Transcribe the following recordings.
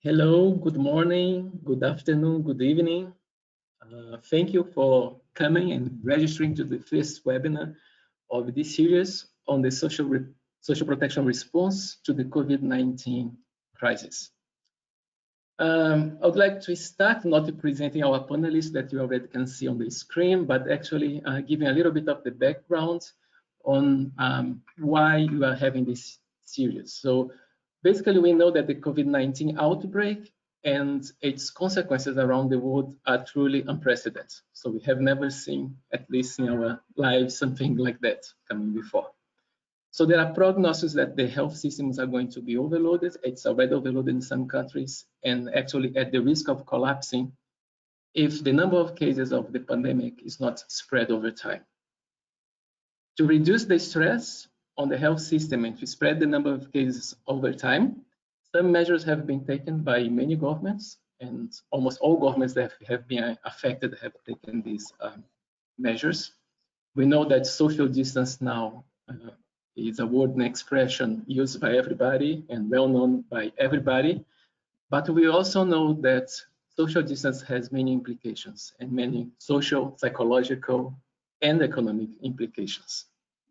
Hello, good morning, good afternoon, good evening. Thank you for coming and registering to the first webinar of this series on the social protection response to the COVID-19 crisis. I would like to start not presenting our panelists that you already can see on the screen, but actually giving a little bit of the background on why you are having this series. So basically, we know that the COVID-19 outbreak and its consequences around the world are truly unprecedented. So we have never seen, at least in our lives, something like that coming before. So there are prognoses that the health systems are going to be overloaded. It's already overloaded in some countries and actually at the risk of collapsing if the number of cases of the pandemic is not spread over time. To reduce the stress on the health system and to spread the number of cases over time, some measures have been taken by many governments, and almost all governments that have been affected have taken these measures. We know that social distance now is a word and expression used by everybody and well known by everybody, but we also know that social distance has many implications and many social, psychological, and economic implications.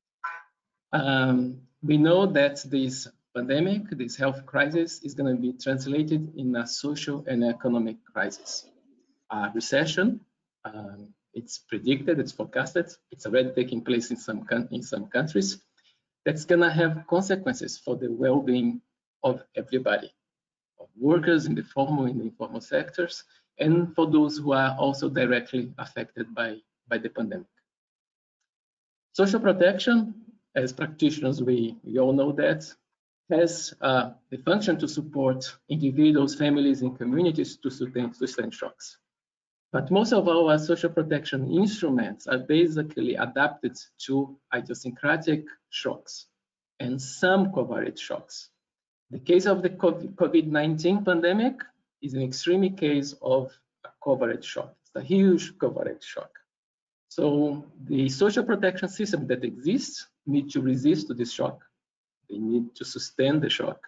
We know that this pandemic, this health crisis, is going to be translated in a social and economic crisis. A recession, it's predicted, it's forecasted, it's already taking place in some countries. That's going to have consequences for the well-being of everybody, of workers in the formal and informal sectors, and for those who are also directly affected by the pandemic. Social protection, as practitioners, we all know that, has the function to support individuals, families, and communities to sustain shocks. But most of our social protection instruments are basically adapted to idiosyncratic shocks and some covariate shocks. The case of the COVID-19 pandemic is an extreme case of a covariate shock. It's a huge covariate shock. So the social protection system that exists need to resist to this shock. They need to sustain the shock.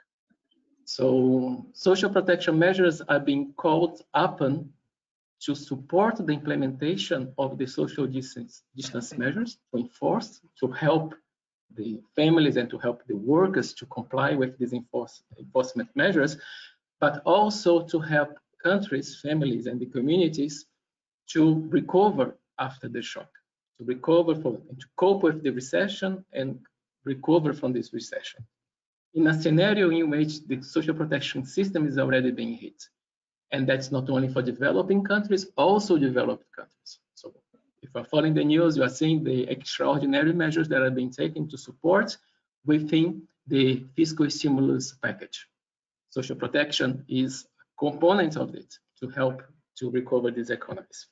So social protection measures are being called upon to support the implementation of the social distance measures, to enforce, to help the families and to help the workers to comply with these enforcement measures, but also to help countries, families, and the communities to recover after the shock, to recover and to cope with the recession and recover from this recession in a scenario in which the social protection system is already being hit. And that's not only for developing countries, also developed countries. So if you're following the news, you are seeing the extraordinary measures that are being taken to support within the fiscal stimulus package. Social protection is a component of it to help to recover these economies.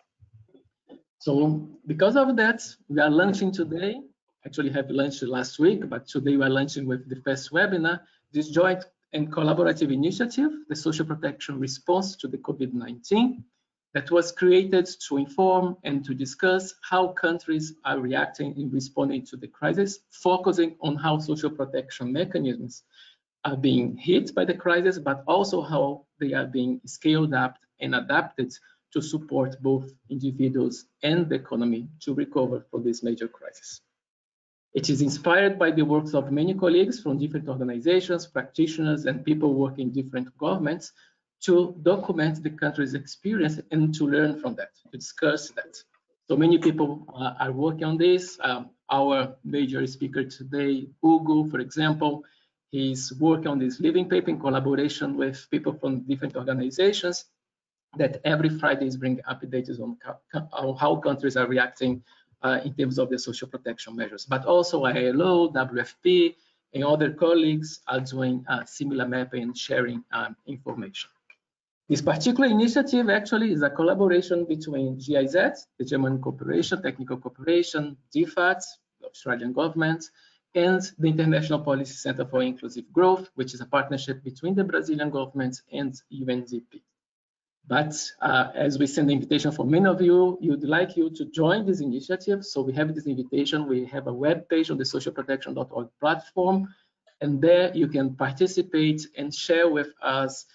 So because of that, we are launching today, actually have launched last week, but today we are launching with the first webinar, this joint and collaborative initiative, the social protection response to the COVID-19, that was created to inform and to discuss how countries are reacting in responding to the crisis, focusing on how social protection mechanisms are being hit by the crisis, but also how they are being scaled up and adapted to support both individuals and the economy to recover from this major crisis. It is inspired by the works of many colleagues from different organizations, practitioners, and people working in different governments to document the country's experience and to learn from that, to discuss that. So many people are working on this. Our major speaker today, Hugo, for example, he's working on this living paper in collaboration with people from different organizations that every Friday is bringing updates on how countries are reacting in terms of the social protection measures. But also ILO, WFP, and other colleagues are doing similar mapping and sharing information. This particular initiative actually is a collaboration between GIZ, the German Cooperation, Technical Cooperation, DFAT, the Australian government, and the International Policy Center for Inclusive Growth, which is a partnership between the Brazilian government and UNDP. But as we send the invitation for many of you, we'd like you to join this initiative. So we have this invitation. We have a web page on the socialprotection.org platform, and there you can participate and share with us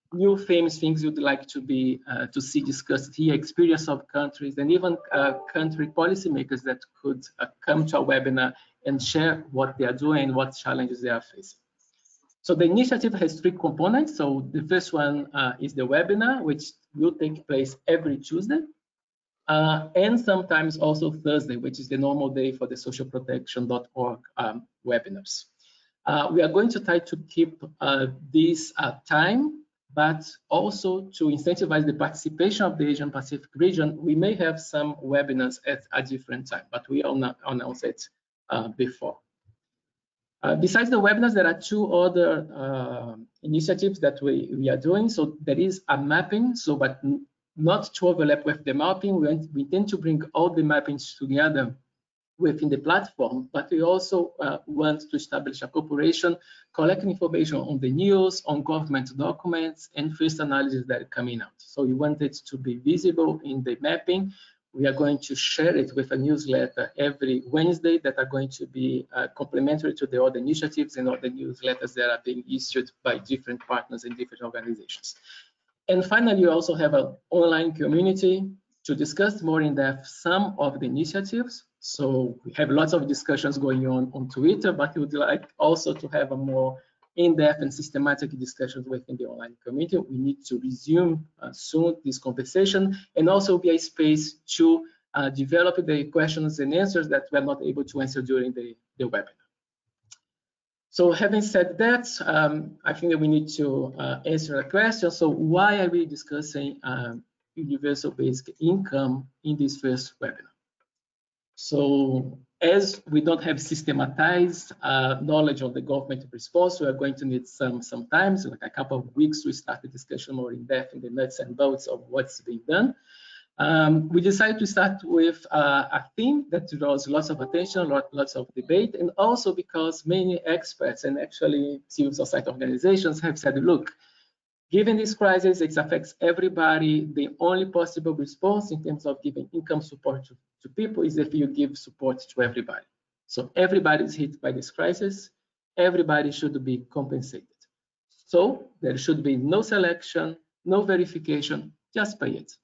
new famous things you'd like to see discussed here, experience of countries, and even country policymakers that could come to our webinar and share what they are doing and what challenges they are facing. So the initiative has 3 components. So the first one is the webinar, which will take place every Tuesday, and sometimes also Thursday, which is the normal day for the socialprotection.org webinars. We are going to try to keep this time, but also to incentivize the participation of the Asian Pacific region. We may have some webinars at a different time, but we will not announce it before. Besides the webinars, there are 2 other initiatives that we are doing. So there is a mapping, but not to overlap with the mapping. We intend to bring all the mappings together within the platform, but we also want to establish a cooperation, collecting information on the news, on government documents, and first analysis that are coming out. So we want it to be visible in the mapping. We are going to share it with a newsletter every Wednesday that are going to be complementary to the other initiatives and other newsletters that are being issued by different partners and different organizations. And finally, we also have an online community to discuss more in depth some of the initiatives. So we have lots of discussions going on Twitter, but we would like also to have a more in-depth and systematic discussions within the online community. We need to resume soon this conversation, and also be a space to develop the questions and answers that we are not able to answer during the webinar. So having said that, I think that we need to answer a question. So why are we discussing universal basic income in this first webinar? So as we don't have systematized knowledge of the government response, we are going to need some time, so like a couple of weeks to start the discussion more in depth in the nuts and bolts of what's being done. We decided to start with a theme that draws lots of attention, lots of debate, and also because many experts and actually civil society organizations have said, look, given this crisis, it affects everybody. The only possible response in terms of giving income support to people is if you give support to everybody. So everybody is hit by this crisis. Everybody should be compensated. So there should be no selection, no verification, just pay it.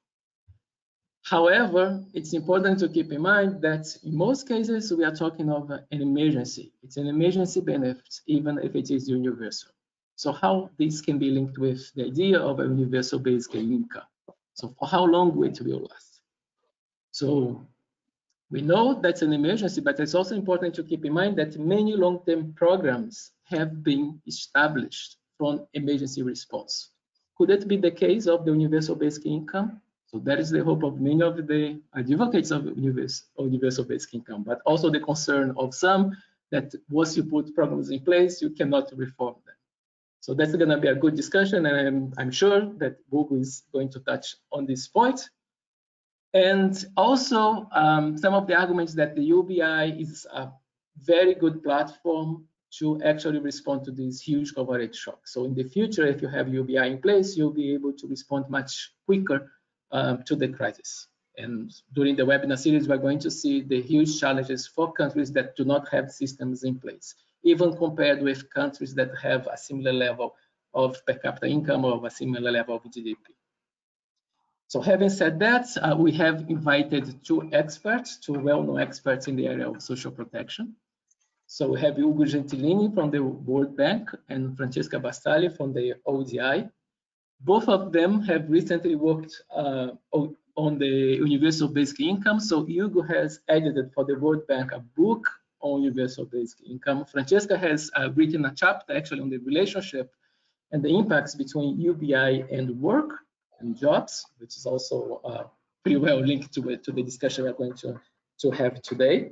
However, it's important to keep in mind that in most cases, we are talking of an emergency. It's an emergency benefit, even if it is universal. So how this can be linked with the idea of a universal basic income? So for how long it will last? So we know that's an emergency, but it's also important to keep in mind that many long-term programs have been established from emergency response. Could it be the case of the universal basic income? So that is the hope of many of the advocates of universal basic income, but also the concern of some that once you put programs in place, you cannot reform them. So that's going to be a good discussion, and I'm sure that Google is going to touch on this point. And also some of the arguments that the UBI is a very good platform to actually respond to this huge coverage shock. So in the future, if you have UBI in place, you'll be able to respond much quicker to the crisis. And during the webinar series, we're going to see the huge challenges for countries that do not have systems in place, even compared with countries that have a similar level of per capita income or a similar level of GDP. So having said that, we have invited 2 experts, 2 well-known experts in the area of social protection. So we have Hugo Gentilini from the World Bank and Francesca Bastagli from the ODI. Both of them have recently worked on the universal basic income. So Hugo has edited for the World Bank a book on universal basic income. Francesca has written a chapter actually on the relationship and the impacts between UBI and work and jobs, which is also pretty well linked to the discussion we're going to have today.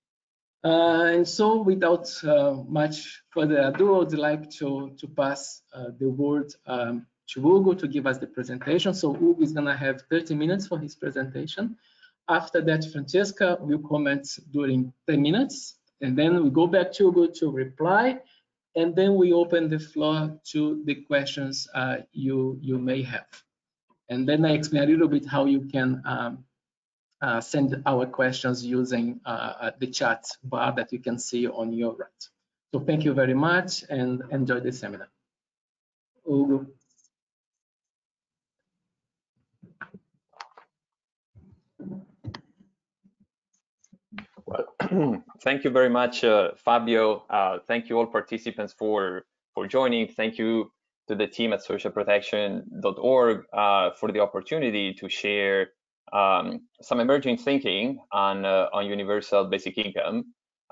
And so without much further ado, I'd like to pass the word to Hugo to give us the presentation. So Hugo is going to have 30 minutes for his presentation. After that, Francesca will comment during 10 minutes, and then we go back to Hugo to reply, and then we open the floor to the questions you may have. And then I explain a little bit how you can send our questions using the chat bar that you can see on your right. So thank you very much and enjoy the seminar. Hugo. Thank you very much, Fábio. Thank you all participants for joining. Thank you to the team at socialprotection.org for the opportunity to share some emerging thinking on universal basic income.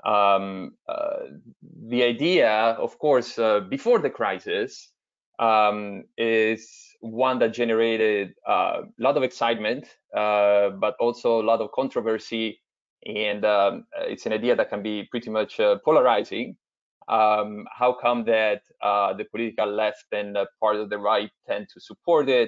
The idea, of course, before the crisis is one that generated a lot of excitement, but also a lot of controversy. And it's an idea that can be pretty much polarizing. How come that the political left and part of the right tend to support it?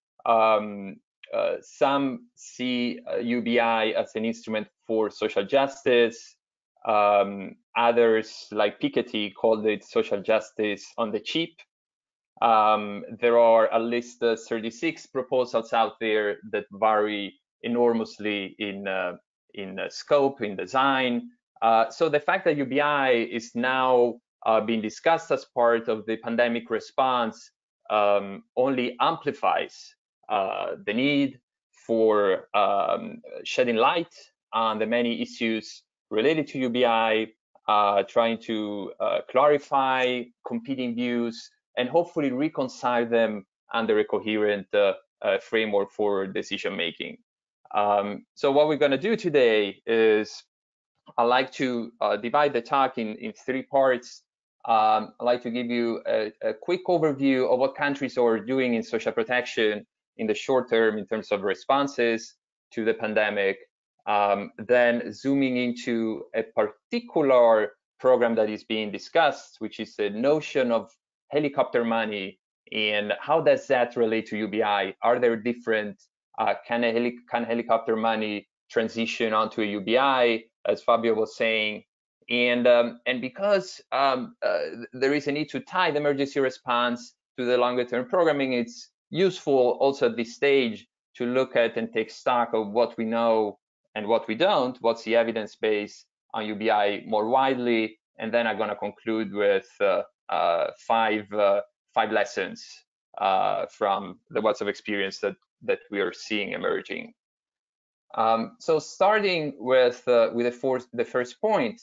Some see UBI as an instrument for social justice. Others, like Piketty, called it social justice on the cheap. There are at least 36 proposals out there that vary enormously in scope, in design. So the fact that UBI is now being discussed as part of the pandemic response only amplifies the need for shedding light on the many issues related to UBI, trying to clarify competing views and hopefully reconcile them under a coherent framework for decision making. So what we're going to do today is I'd like to divide the talk in three parts. I'd like to give you a quick overview of what countries are doing in social protection in the short term in terms of responses to the pandemic. Then zooming into a particular program that is being discussed, which is the notion of helicopter money, and how does that relate to UBI? Are there different can helicopter money transition onto a UBI, as Fábio was saying? And because there is a need to tie the emergency response to the longer term programming, it's useful also at this stage to look at and take stock of what we know and what we don't, what's the evidence base on UBI more widely, and then I'm going to conclude with five lessons from the lots of experience that we are seeing emerging. So starting with the first point,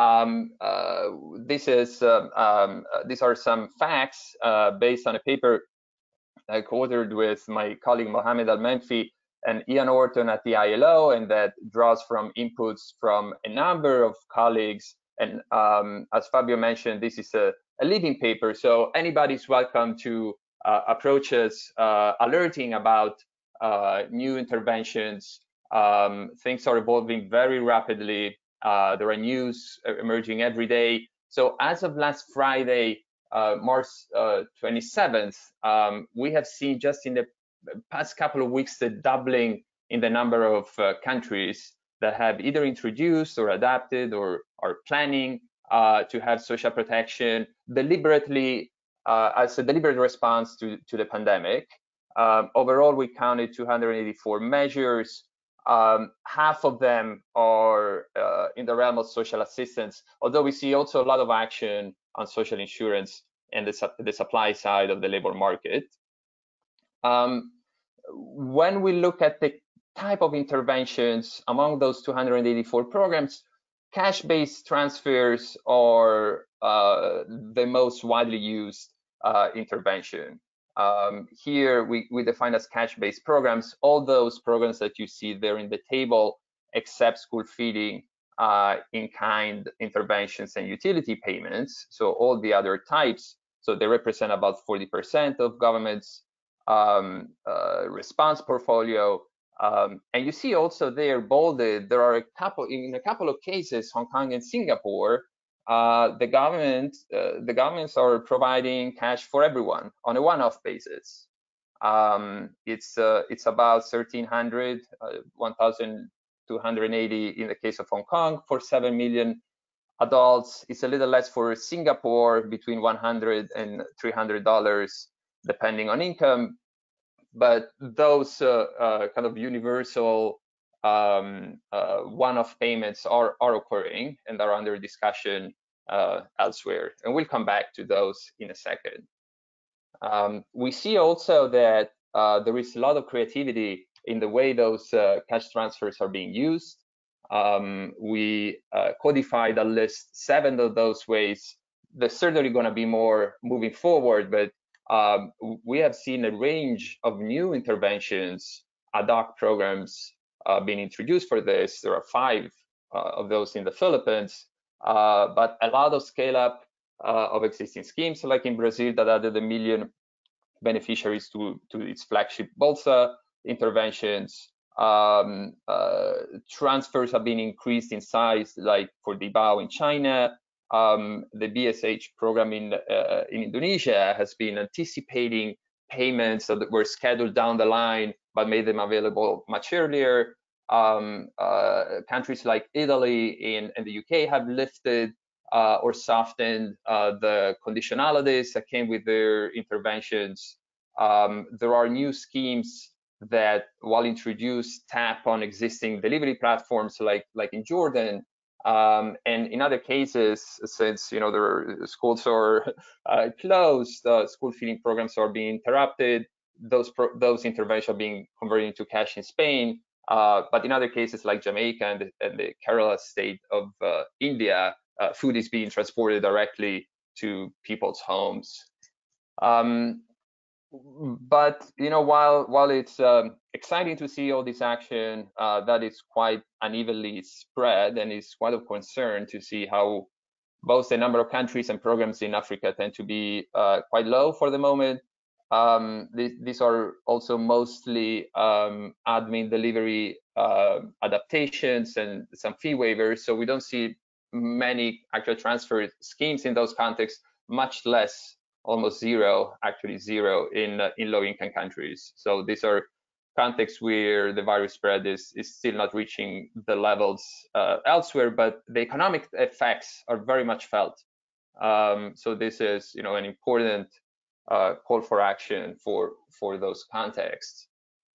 these are some facts based on a paper I co-authored with my colleague Mohamed Al-Menfi and Ian Orton at the ILO, and that draws from inputs from a number of colleagues. And as Fábio mentioned, this is a living paper, so anybody's welcome to approach us alerting about new interventions. Things are evolving very rapidly. There are news emerging every day. So as of last Friday, March 27th, we have seen just in the past couple of weeks the doubling in the number of countries that have either introduced or adapted or are planning to have social protection deliberately as a deliberate response to the pandemic. Overall, we counted 284 measures. Half of them are in the realm of social assistance, although we see also a lot of action on social insurance and the supply side of the labor market. When we look at the type of interventions among those 284 programs, cash-based transfers are the most widely used intervention. Here we define as cash-based programs all those programs that you see there in the table, except school feeding, in-kind interventions and utility payments. So all the other types, so they represent about 40% of government's response portfolio. And you see also there bolded, there are in a couple of cases, Hong Kong and Singapore, the governments are providing cash for everyone on a one-off basis. It's about 1,300, 1,280 in the case of Hong Kong for 7 million adults. It's a little less for Singapore, between $100 and $300 depending on income. But those kind of universal one-off payments are occurring and are under discussion elsewhere, and we'll come back to those in a second. We see also that there is a lot of creativity in the way those cash transfers are being used. We codified at least 7 of those ways. There's certainly going to be more moving forward, but we have seen a range of new interventions, ad hoc programs being introduced for this. There are 5 of those in the Philippines, but a lot of scale up of existing schemes, like in Brazil, that added 1 million beneficiaries to its flagship Bolsa interventions. Transfers have been increased in size, like for Dibao in China. The BSH program in Indonesia has been anticipating payments that were scheduled down the line, but made them available much earlier. Countries like Italy and the UK have lifted or softened the conditionalities that came with their interventions. There are new schemes that, while introduced, tap on existing delivery platforms, like in Jordan, and in other cases, since their schools are closed, school feeding programs are being interrupted. Those interventions are being converted into cash in Spain. But in other cases, like Jamaica and the Kerala state of India, food is being transported directly to people's homes. But while it's exciting to see all this action, that is quite unevenly spread, and it's quite of concern to see how both the number of countries and programs in Africa tend to be quite low for the moment. These are also mostly admin delivery adaptations and some fee waivers, so we don't see many actual transfer schemes in those contexts, much less, almost zero, actually zero in low-income countries. So these are contexts where the virus spread is still not reaching the levels elsewhere, but the economic effects are very much felt. So this is an important call for action for those contexts.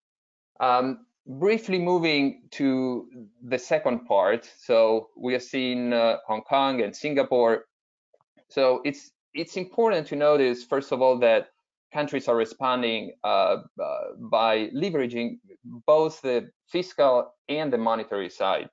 Briefly moving to the second part, so we have seen Hong Kong and Singapore. So it's important to notice, first of all, that countries are responding by leveraging both the fiscal and the monetary side.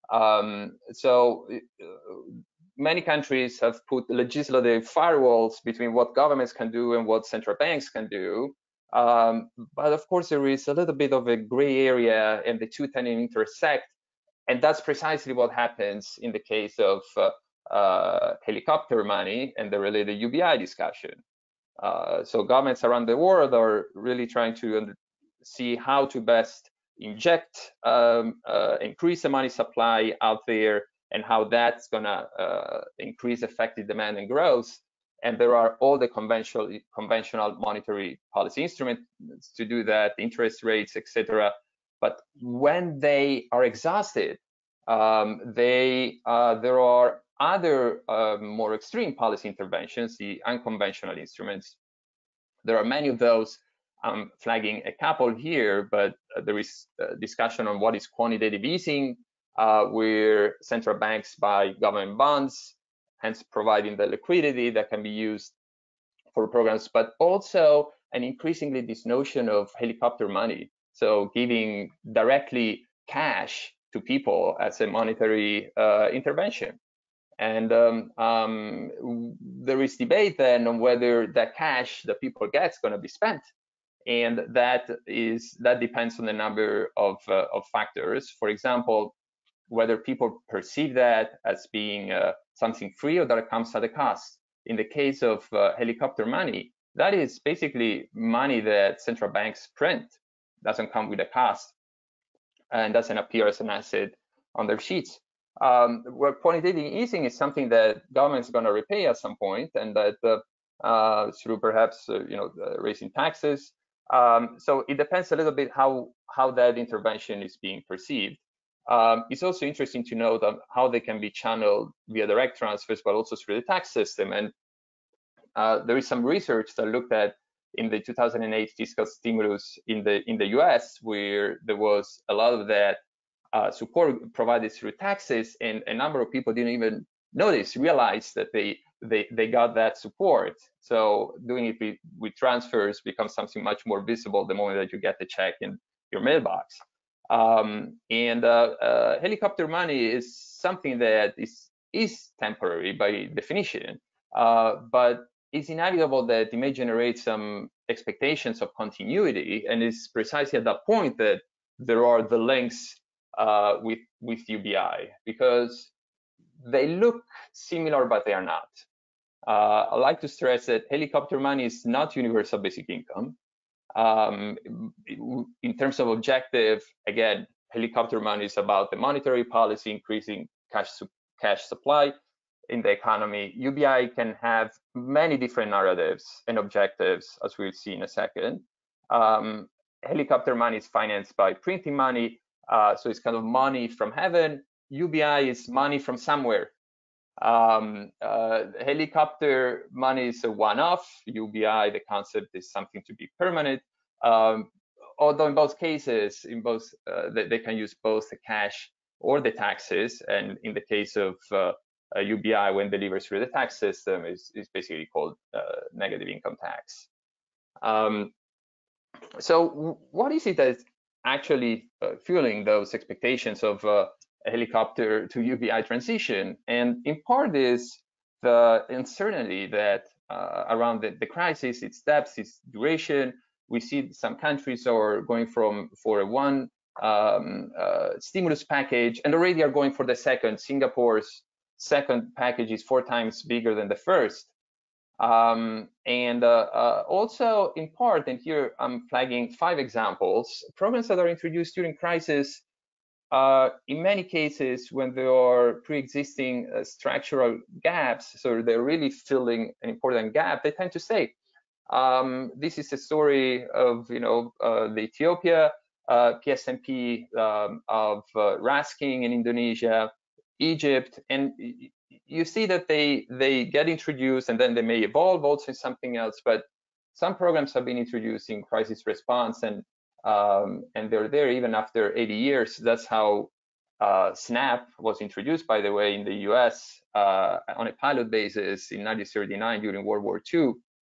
So many countries have put legislative firewalls between what governments can do and what central banks can do. But of course, there is a little bit of a gray area, and the two tend to intersect. And that's precisely what happens in the case of helicopter money and the related UBI discussion. So governments around the world are really trying to see how to best inject, increase the money supply out there, and how that's going to increase effective demand and growth. And there are all the conventional monetary policy instruments to do that, interest rates, etc. But when they are exhausted, there are other more extreme policy interventions, the unconventional instruments. There are many of those. I'm flagging a couple here, but there is discussion on what is quantitative easing, where central banks buy government bonds, hence providing the liquidity that can be used for programs, but also, and increasingly, this notion of helicopter money, so giving directly cash to people as a monetary intervention. And there is debate then on whether that cash that people get is going to be spent, and that depends on a number of factors. For example, whether people perceive that as being something free or that it comes at a cost. In the case of helicopter money, that is basically money that central banks print, doesn't come with a cost, and doesn't appear as an asset on their sheets. Where quantitative easing is something that governments are going to repay at some point, and that through perhaps raising taxes. So it depends a little bit how that intervention is being perceived. It's also interesting to note how they can be channeled via direct transfers, but also through the tax system. And there is some research that looked at in the 2008 fiscal stimulus in the US, where there was a lot of that support provided through taxes, and a number of people didn't even realize that they got that support. So doing it with transfers becomes something much more visible the moment that you get the check in your mailbox. Helicopter money is something that is temporary by definition, but it's inevitable that it may generate some expectations of continuity, and it's precisely at that point that there are the links with UBI, because they look similar, but they are not. I like to stress that helicopter money is not universal basic income. In terms of objective, again, helicopter money is about the monetary policy, increasing cash supply in the economy. UBI can have many different narratives and objectives, as we'll see in a second. Helicopter money is financed by printing money, so it's kind of money from heaven. UBI is money from somewhere. Helicopter money is a one-off. UBI, the concept is something to be permanent. Although in both cases, they can use both the cash or the taxes. And in the case of UBI, when delivered through the tax system, is basically called negative income tax. So what is it that's actually fueling those expectations of a helicopter to UBI transition? And in part is the uncertainty that around the crisis, its depth, its duration. We see some countries are going for a one stimulus package and already are going for the second. Singapore's second package is 4 times bigger than the first. Also in part, and here I'm flagging 5 examples, programs that are introduced during crisis, in many cases when there are pre-existing structural gaps, so they're really filling an important gap, they tend to stay. This is a story of the Ethiopia PSMP, of Rasking in Indonesia, Egypt, and you see that they get introduced and then they may evolve also in something else, but some programs have been introduced in crisis response, and they're there even after 80 years. That's how SNAP was introduced, by the way, in the US on a pilot basis in 1939 during World War II.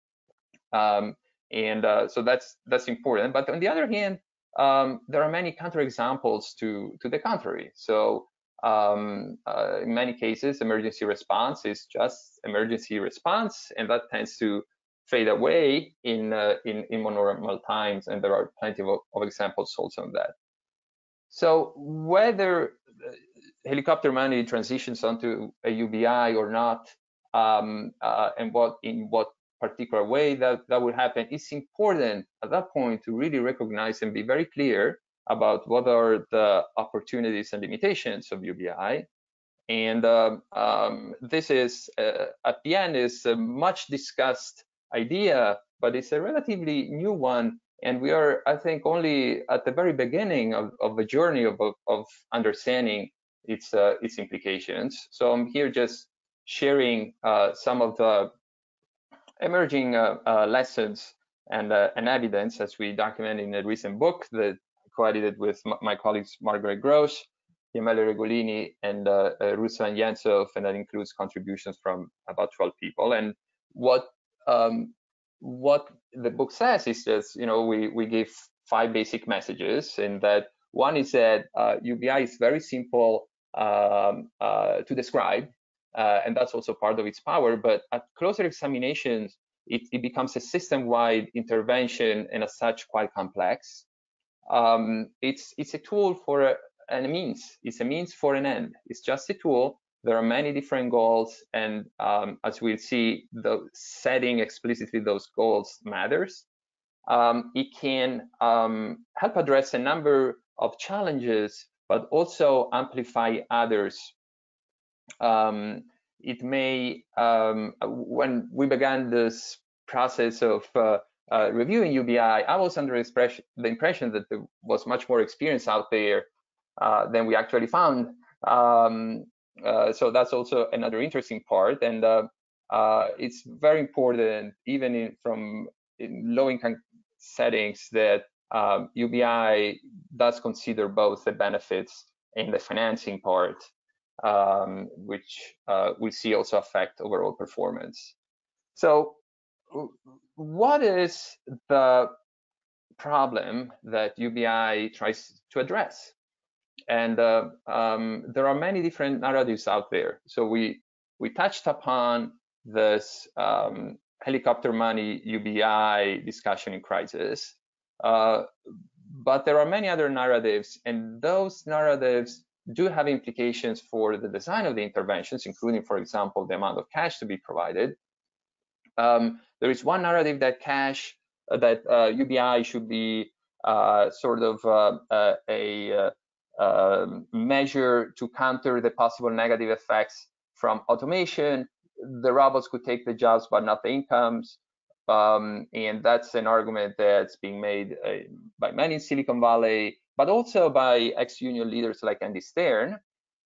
So that's important. But on the other hand, there are many counterexamples to the contrary. So in many cases, emergency response is just emergency response, and that tends to fade away in more normal times, and there are plenty of examples also of that. So whether helicopter money transitions onto a UBI or not, and in what particular way that would happen, it's important at that point to really recognize and be very clear about what are the opportunities and limitations of UBI. And this is, at the end, is a much discussed idea, but it's a relatively new one. And we are, I think, only at the very beginning of a journey of understanding its implications. So I'm here just sharing some of the emerging lessons and evidence, as we document in a recent book that I co-edited with my colleagues Margaret Gross, Emanuele Regolini, and Ruslan Yensov, and that includes contributions from about 12 people. And what the book says is just, we give 5 basic messages, and that one is that UBI is very simple to describe, and that's also part of its power. But at closer examination, it becomes a system-wide intervention, and as such, quite complex. It's a tool for and a means. It's a means for an end. It's just a tool. There are many different goals, and as we'll see, the setting explicitly those goals matters. It can help address a number of challenges, but also amplify others. It may, when we began this process of reviewing UBI, I was under the impression that there was much more experience out there than we actually found. So that's also another interesting part, and it's very important, even from low-income settings, that UBI does consider both the benefits and the financing part, which we see also affect overall performance. So what is the problem that UBI tries to address. And there are many different narratives out there. So we touched upon this helicopter money UBI discussion in crisis, but there are many other narratives, and those narratives do have implications for the design of the interventions, including, for example, the amount of cash to be provided. There is one narrative that cash, that UBI should be sort of a measure to counter the possible negative effects from automation. The robots could take the jobs, but not the incomes. And that's an argument that's being made by many in Silicon Valley, but also by ex-union leaders like Andy Stern.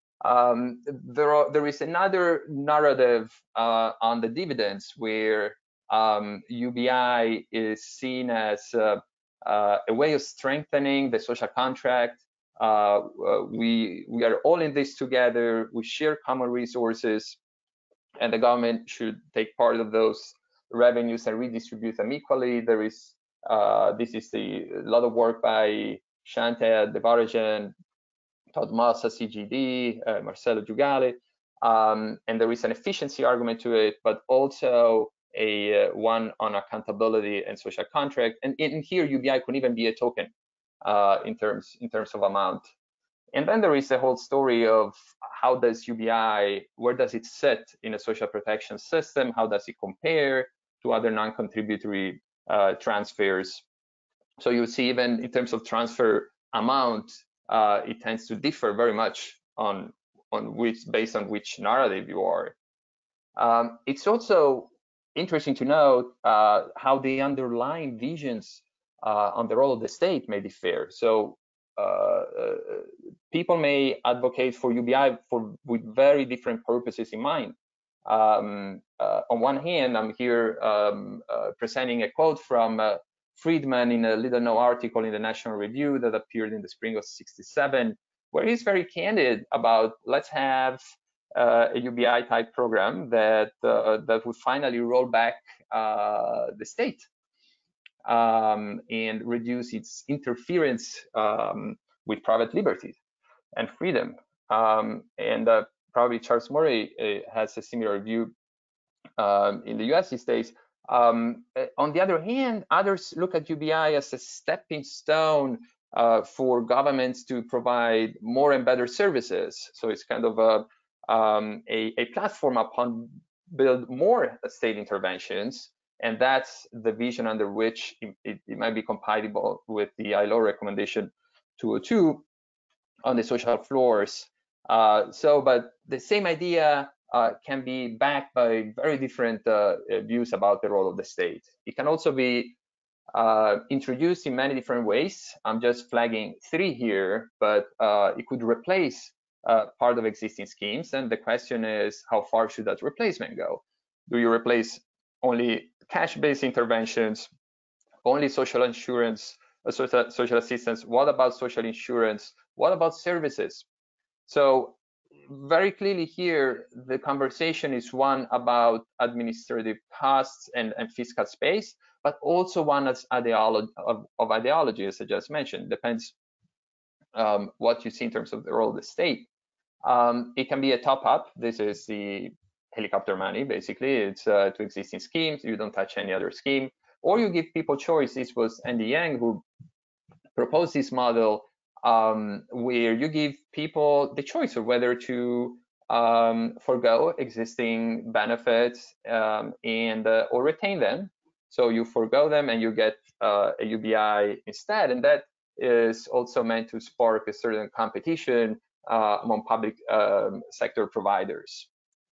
There is another narrative on the dividends where UBI is seen as a way of strengthening the social contract. We are all in this together. We share common resources, and the government should take part of those revenues and redistribute them equally. There is this is a lot of work by Shante Devarajan, Todd Massa, CGD, Marcelo Giugale, and there is an efficiency argument to it, but also a one on accountability and social contract. And in here, UBI could even be a token in terms of amount. And then there is the whole story of how does UBI, where does it sit in a social protection system? How does it compare to other non-contributory transfers? So you see, even in terms of transfer amount, it tends to differ very much on based on which narrative you are. It's also interesting to note how the underlying visions on the role of the state may differ. So people may advocate for UBI with very different purposes in mind. On one hand, I'm here presenting a quote from Friedman in a little-known article in the National Review that appeared in the spring of '67, where he's very candid about, let's have a UBI-type program that would finally roll back the state and reduce its interference with private liberty and freedom. And probably Charles Murray has a similar view in the US these days. On the other hand, others look at UBI as a stepping stone for governments to provide more and better services. So it's kind of a platform upon build more state interventions. And that's the vision under which it might be compatible with the ILO recommendation 202 on the social floors. But the same idea can be backed by very different views about the role of the state. It can also be introduced in many different ways. I'm just flagging 3 here, but it could replace part of existing schemes. And the question is, how far should that replacement go? Do you replace only cash-based interventions, only social insurance, social assistance? What about social insurance? What about services? So very clearly here, the conversation is one about administrative costs and fiscal space, but also one as of ideology, as I just mentioned. Depends what you see in terms of the role of the state. It can be a top-up. This is the helicopter money, basically. It's to existing schemes. You don't touch any other scheme. Or you give people choice. This was Andy Yang who proposed this model where you give people the choice of whether to forego existing benefits or retain them. So you forego them and you get a UBI instead. And that is also meant to spark a certain competition among public sector providers.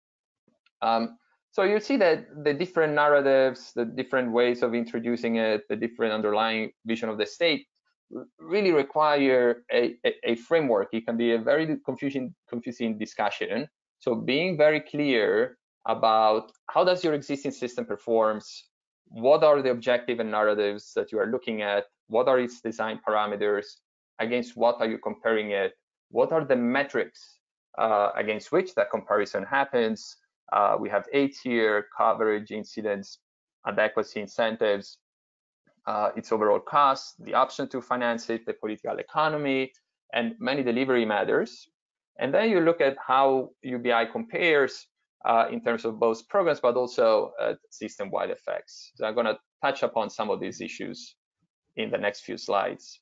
So you see that the different narratives, the different ways of introducing it, the different underlying vision of the state really require a framework. It can be a very confusing discussion. So being very clear about how does your existing system performs, what are the objective and narratives that you are looking at, what are its design parameters, against what are you comparing it, what are the metrics against which that comparison happens. We have 8 here: coverage, incidence, adequacy, incentives. its overall cost, the option to finance it, the political economy, and many delivery matters. And then you look at how UBI compares in terms of both programs, but also system-wide effects. So I'm going to touch upon some of these issues in the next few slides.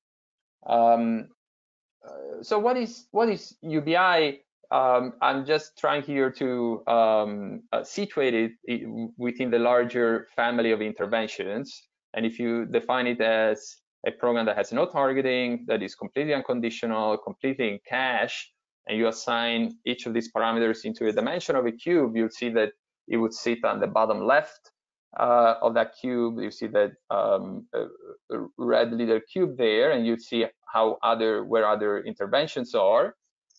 So what is UBI? I'm just trying here to situate it within the larger family of interventions. And if you define it as a program that has no targeting, that is completely unconditional, completely in cash, and you assign each of these parameters into a dimension of a cube, you'll see that it would sit on the bottom left of that cube. You see that red little cube there, and you see how where other interventions are.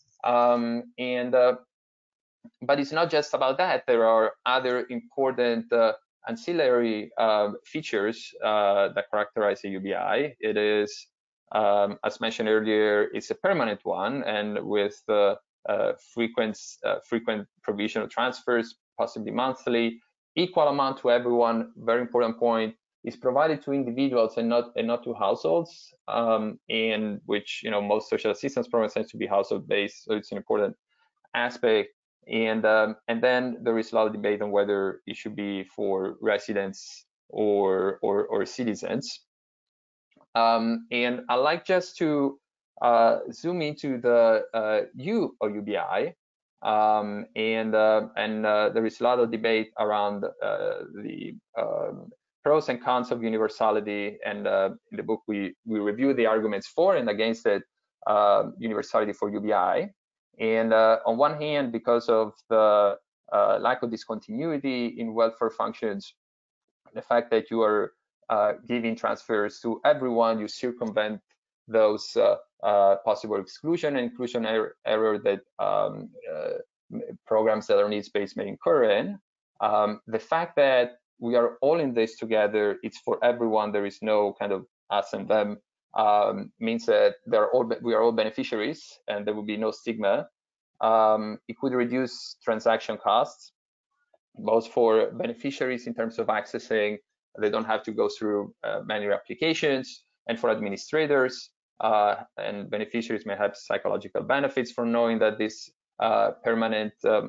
But it's not just about that. There are other important ancillary features that characterize a UBI. It is, as mentioned earlier, it's a permanent one, and with frequent provision of transfers, possibly monthly, equal amount to everyone. Very important point. Is provided to individuals and not to households, in which most social assistance programs tend to be household based, so it's an important aspect. And then there is a lot of debate on whether it should be for residents or citizens. And I like just to zoom into the U of UBI, and there is a lot of debate around the pros and cons of universality, and in the book we review the arguments for and against it, universality for UBI. And on one hand, because of the lack of discontinuity in welfare functions, the fact that you are giving transfers to everyone, you circumvent those possible exclusion and inclusion error that programs that are needs-based may incur in. The fact that we are all in this together, it's for everyone, there is no kind of us and them, means that we are all beneficiaries and there will be no stigma. It could reduce transaction costs, both for beneficiaries in terms of accessing, they don't have to go through many applications, and for administrators, and beneficiaries may have psychological benefits from knowing that this permanent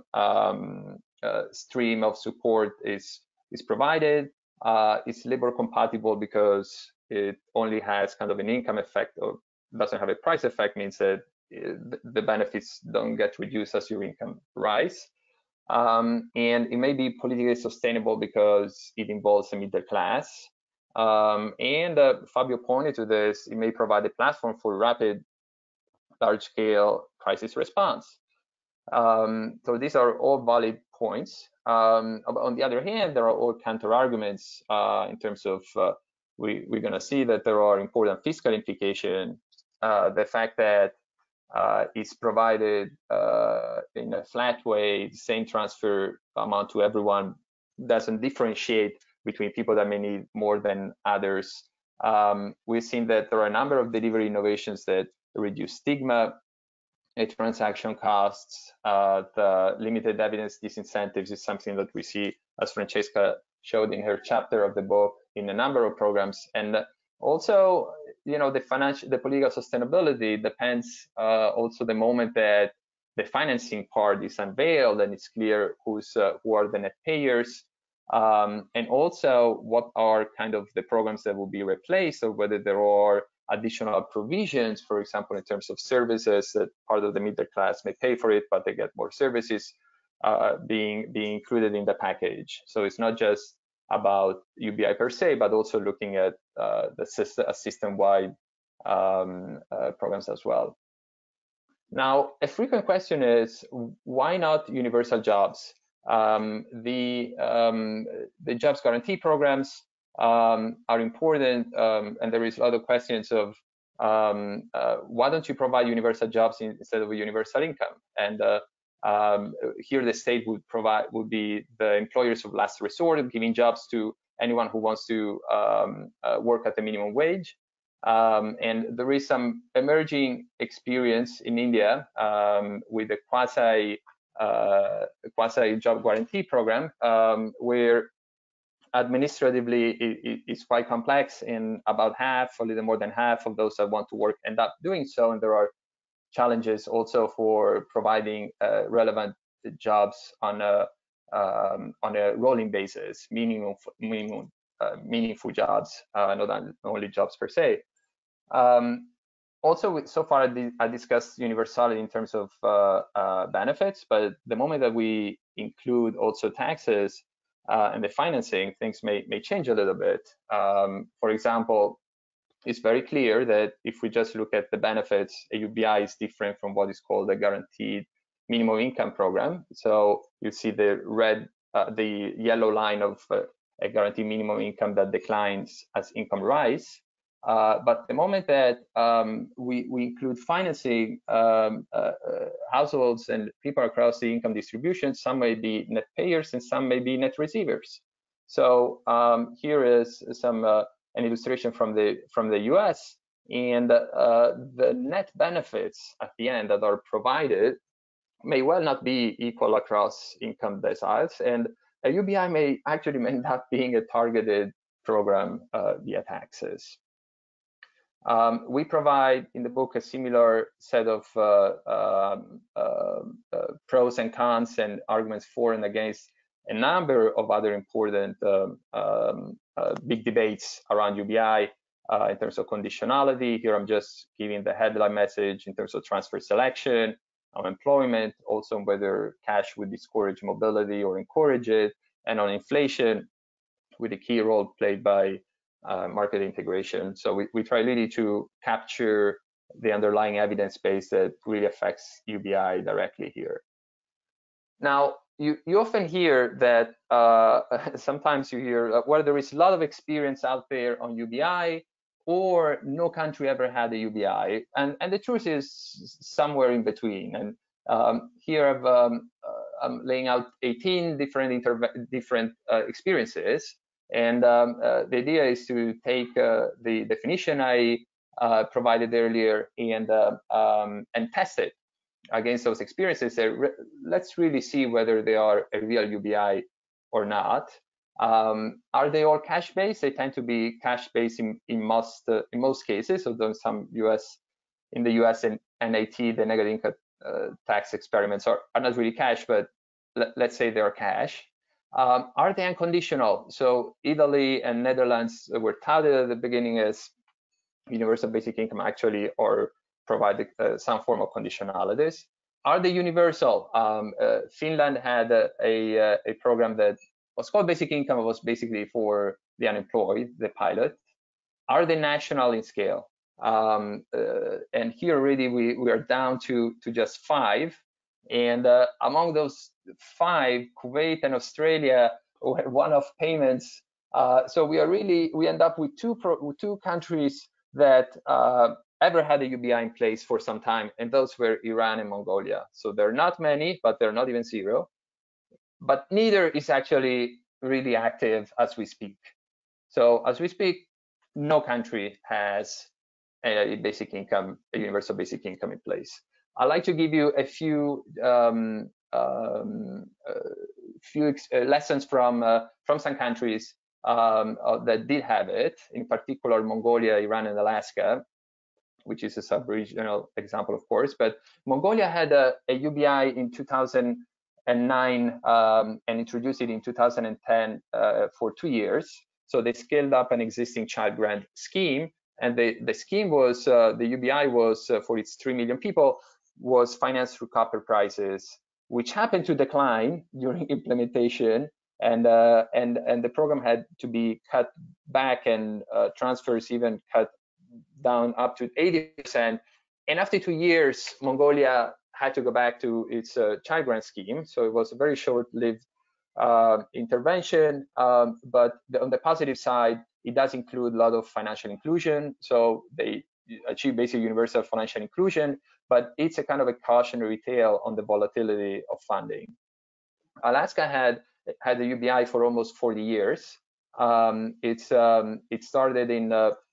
stream of support is provided. It's labor compatible because it only has kind of an income effect, or doesn't have a price effect, means that the benefits don't get reduced as your income rise. And it may be politically sustainable because it involves a middle class. And Fábio pointed to this, it may provide a platform for rapid, large-scale crisis response. So these are all valid points. On the other hand, there are all counter-arguments in terms of, we're going to see that there are important fiscal implications. The fact that it's provided in a flat way, the same transfer amount to everyone, doesn't differentiate between people that may need more than others. We've seen that there are a number of delivery innovations that reduce stigma, transaction costs, the limited evidence disincentives is something that we see, as Francesca showed in her chapter of the book, in a number of programs. And also, the political sustainability depends also the moment that the financing part is unveiled and it's clear who are the net payers, and also what are kind of the programs that will be replaced, or whether there are additional provisions, for example, in terms of services that part of the middle class may pay for it, but they get more services being included in the package. So it's not just about UBI per se, but also looking at the system-wide programs as well. Now, a frequent question is, why not universal jobs? The jobs guarantee programs are important, and there is a lot of questions of why don't you provide universal jobs instead of a universal income? And here the state would be the employers of last resort of giving jobs to anyone who wants to work at the minimum wage. And there is some emerging experience in India with a quasi job guarantee program, where administratively, it's quite complex, and about half, a little more than half of those that want to work end up doing so. And there are challenges also for providing relevant jobs on a rolling basis, meaningful jobs, not only jobs per se. Also, so far I discussed universality in terms of benefits, but the moment that we include also taxes and the financing, things may change a little bit. For example, it's very clear that if we just look at the benefits, a UBI is different from what is called a guaranteed minimum income program. So you see the yellow line of a guaranteed minimum income that declines as income rise. But the moment that we include financing, households and people across the income distribution, some may be net payers and some may be net receivers. So here is an illustration from the US, and the net benefits at the end that are provided may well not be equal across income deciles, and a UBI may actually end up being a targeted program via taxes. We provide in the book a similar set of pros and cons and arguments for and against a number of other important big debates around UBI in terms of conditionality. Here I'm just giving the headline message in terms of transfer selection, on employment, also whether cash would discourage mobility or encourage it, and on inflation, with a key role played by market integration. So we try really to capture the underlying evidence base that really affects UBI directly here. Now, you often hear that sometimes you hear where there is a lot of experience out there on UBI, or no country ever had a UBI, and the truth is somewhere in between. And here I'm laying out 18 different experiences, and the idea is to take the definition I provided earlier and test it against those experiences. Let's really see whether they are a real UBI or not. Are they all cash-based? They tend to be cash-based in most cases. Although in the US and NAT, the negative income tax experiments are not really cash, but let's say they are cash. Are they unconditional? So Italy and Netherlands were touted at the beginning as universal basic income, actually, or provide some form of conditionalities. Are they universal? Finland had a program that was called basic income. It was basically for the unemployed, the pilot. Are they national in scale? And here already we are down to just 5. And among those 5, Kuwait and Australia were one-off payments. So we end up with two countries that ever had a UBI in place for some time, and those were Iran and Mongolia. So there are not many, but they're not even 0. But neither is actually really active as we speak. So as we speak, no country has a universal basic income in place. I'd like to give you a few lessons from some countries that did have it, in particular Mongolia, Iran, and Alaska, which is a sub-regional example, of course. But Mongolia had a UBI in 2009 and introduced it in 2010 for 2 years. So they scaled up an existing child grant scheme, and the scheme was, the UBI was for its 3 million people, was financed through copper prices, which happened to decline during implementation, and the program had to be cut back, and transfers even cut down up to 80%. And after 2 years, Mongolia had to go back to its child grant scheme. So it was a very short-lived intervention, but on the positive side, it does include a lot of financial inclusion. So they achieve basic universal financial inclusion, but it's a kind of a cautionary tale on the volatility of funding. Alaska had the UBI for almost 40 years. It started in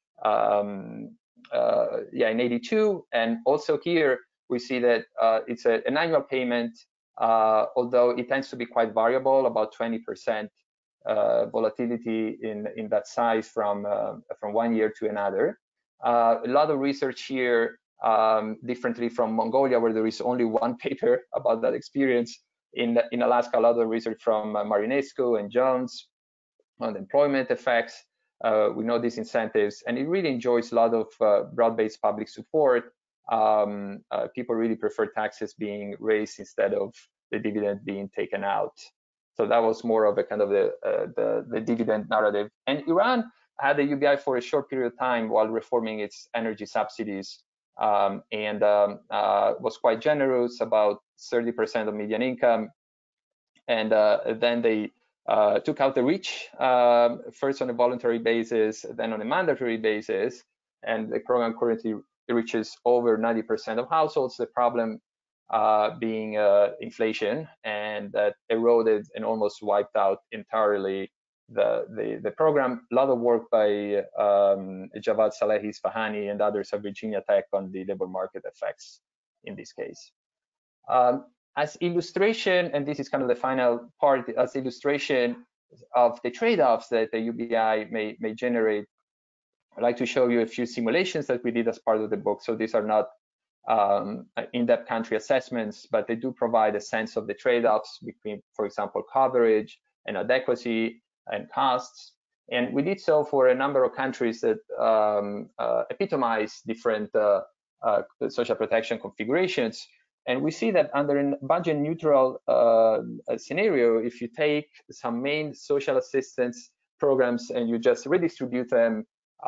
in 82, and also here we see that it's an annual payment, although it tends to be quite variable, about 20% volatility in that size from 1 year to another. A lot of research here, differently from Mongolia, where there is only one paper about that experience. In Alaska, a lot of research from Marinescu and Jones on the employment effects. We know these incentives, and it really enjoys a lot of broad-based public support. People really prefer taxes being raised instead of the dividend being taken out. So that was more of a kind of the dividend narrative. And Iran had the UBI for a short period of time while reforming its energy subsidies, and was quite generous, about 30% of median income. And then they took out the rich, first on a voluntary basis, then on a mandatory basis. And the program currently reaches over 90% of households. The problem being inflation, and that eroded and almost wiped out entirely the program. A lot of work by Javad Salehi Isfahani and others at Virginia Tech on the labor market effects in this case. As illustration, and this is kind of the final part, as illustration of the trade-offs that the UBI may generate, I'd like to show you a few simulations that we did as part of the book. So these are not in-depth country assessments, but they do provide a sense of the trade-offs between, for example, coverage and adequacy and costs. And we did so for a number of countries that epitomize different social protection configurations. And we see that under a budget neutral scenario, if you take some main social assistance programs and you just redistribute them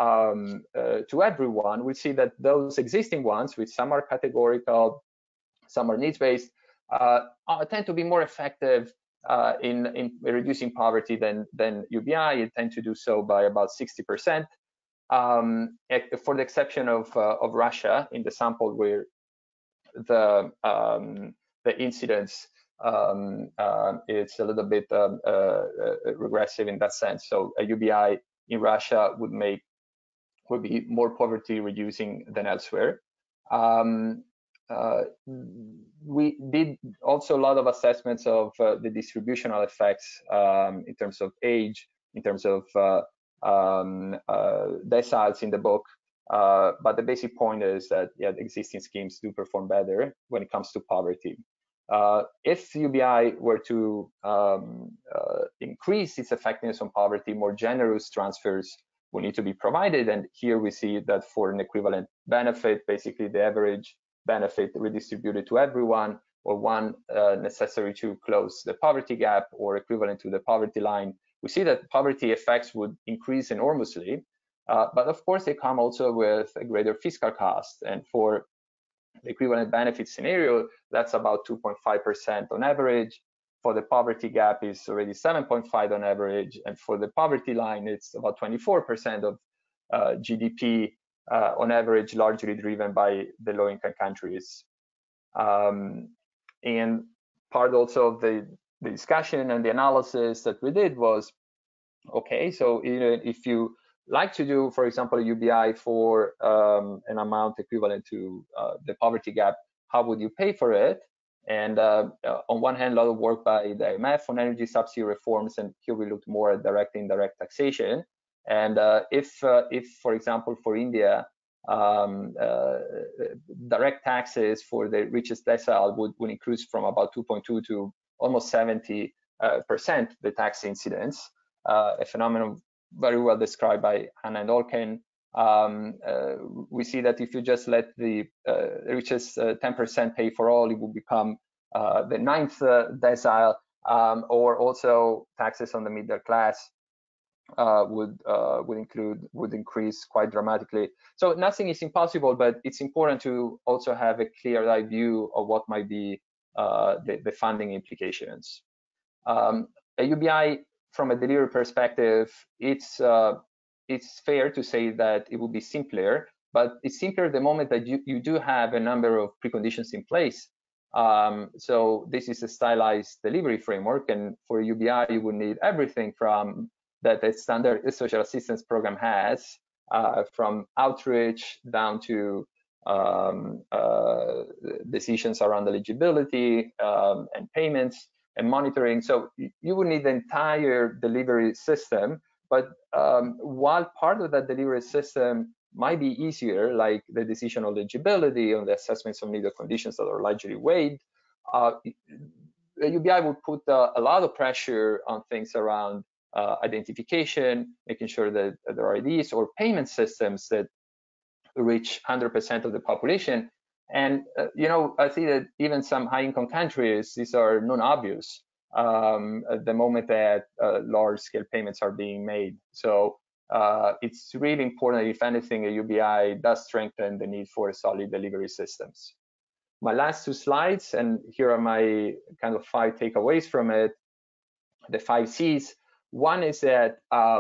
to everyone, we see that those existing ones, which some are categorical, some are needs-based, tend to be more effective in reducing poverty than UBI. It tend to do so by about 60%, for the exception of Russia, in the sample where the incidence it's a little bit regressive in that sense. So a UBI in Russia would be more poverty reducing than elsewhere. We did also a lot of assessments of the distributional effects in terms of age, in terms of deciles in the book. But the basic point is that the existing schemes do perform better when it comes to poverty. If UBI were to increase its effectiveness on poverty, more generous transfers will need to be provided. And here we see that for an equivalent benefit, basically the average benefit redistributed to everyone, or one necessary to close the poverty gap or equivalent to the poverty line, we see that poverty effects would increase enormously. But of course, they come also with a greater fiscal cost. And for the equivalent benefit scenario, that's about 2.5% on average. For the poverty gap is already 7.5 on average. And for the poverty line, it's about 24% of GDP on average, largely driven by the low-income countries. And part also of the discussion and the analysis that we did was, okay, so if you like to do, for example, a UBI for an amount equivalent to the poverty gap, how would you pay for it? And on one hand, a lot of work by the IMF on energy subsidy reforms, and here we looked more at direct and indirect taxation. And if for example, for India, direct taxes for the richest decile would increase from about 2.2 to almost 70%, the tax incidence, a phenomenon very well described by Hannah and Olken. We see that if you just let the richest 10% pay for all, it will become the 9th decile, or also taxes on the middle class would increase quite dramatically. So nothing is impossible, but it's important to also have a clear-eyed view of what might be the funding implications. A UBI, from a delivery perspective, it's fair to say that it would be simpler, but it's simpler the moment that you do have a number of preconditions in place. So this is a stylized delivery framework, and for a UBI, you would need everything from that the standard social assistance program has, from outreach down to decisions around eligibility and payments. and monitoring. So you would need the entire delivery system. But while part of that delivery system might be easier, like the decision on eligibility, on the assessments of medical conditions that are largely waived, the UBI would put a lot of pressure on things around identification, making sure that there are IDs or payment systems that reach 100% of the population. And I see that even some high-income countries, these are non-obvious at the moment that large-scale payments are being made. So it's really important, if anything, a UBI does strengthen the need for solid delivery systems. My last 2 slides, and here are my kind of 5 takeaways from it, the 5 C's. One is that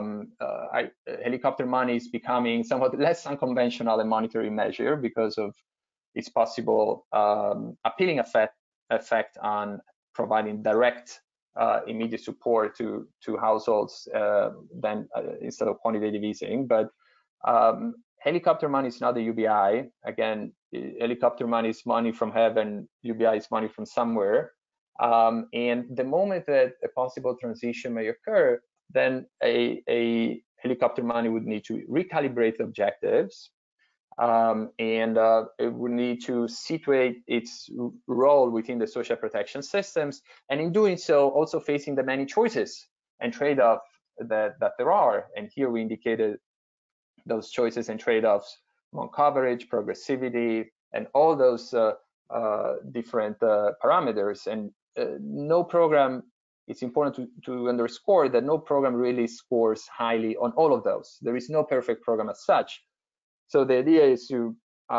helicopter money is becoming somewhat less unconventional a monetary measure because of its possible appealing effect on providing direct immediate support to households than instead of quantitative easing. But helicopter money is not the UBI. Again, helicopter money is money from heaven, UBI is money from somewhere. And the moment that a possible transition may occur, then a helicopter money would need to recalibrate objectives, and it would need to situate its role within the social protection systems, and in doing so, also facing the many choices and trade-offs that there are. And here we indicated those choices and trade-offs among coverage, progressivity, and all those different parameters. And no program, it's important to underscore that no program really scores highly on all of those. There is no perfect program as such. So the idea is to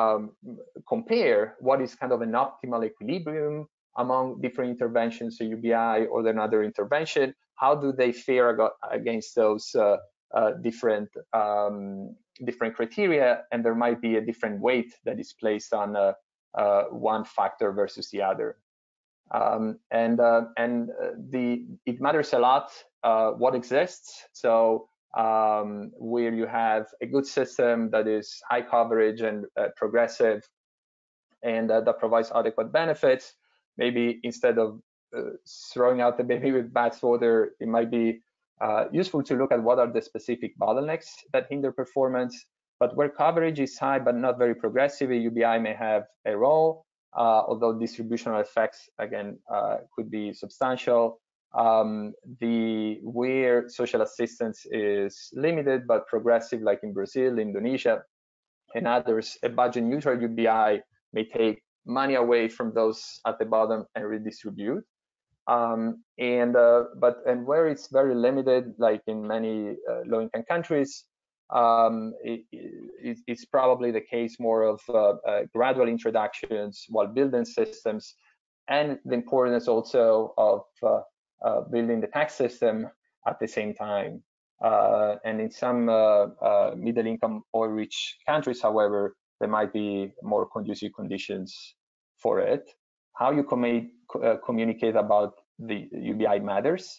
compare what is kind of an optimal equilibrium among different interventions, so UBI or another intervention. How do they fare against those different criteria? And there might be a different weight that is placed on one factor versus the other. It matters a lot what exists. So where you have a good system that is high coverage and progressive, and that provides adequate benefits, maybe instead of throwing out the baby with bathwater, it might be useful to look at what are the specific bottlenecks that hinder performance. But where coverage is high but not very progressive, a UBI may have a role, although distributional effects, again, could be substantial. Where social assistance is limited but progressive, like in Brazil, Indonesia, and others, a budget neutral UBI may take money away from those at the bottom and redistribute. And where it's very limited, like in many low-income countries, it's probably the case more of gradual introductions while building systems, and the importance also of building the tax system at the same time. And in some middle income or rich countries, however, there might be more conducive conditions for it. How you communicate about the UBI matters.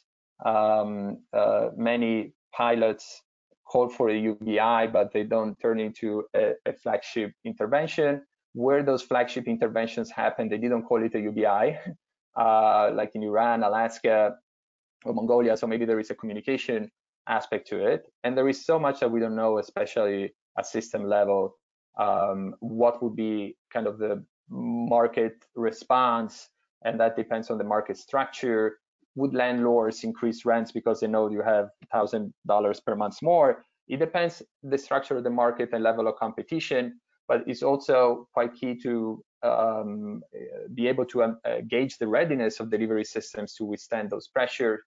Many pilots call for a UBI, but they don't turn into a flagship intervention. Where those flagship interventions happen, they didn't call it a UBI, like in Iran, Alaska, or Mongolia. So maybe there is a communication aspect to it. And there is so much that we don't know, especially at system level, what would be kind of the market response, and that depends on the market structure. Would landlords increase rents because they know you have $1,000 per month more? It depends the structure of the market and level of competition, but it's also quite key to be able to gauge the readiness of delivery systems to withstand those pressures.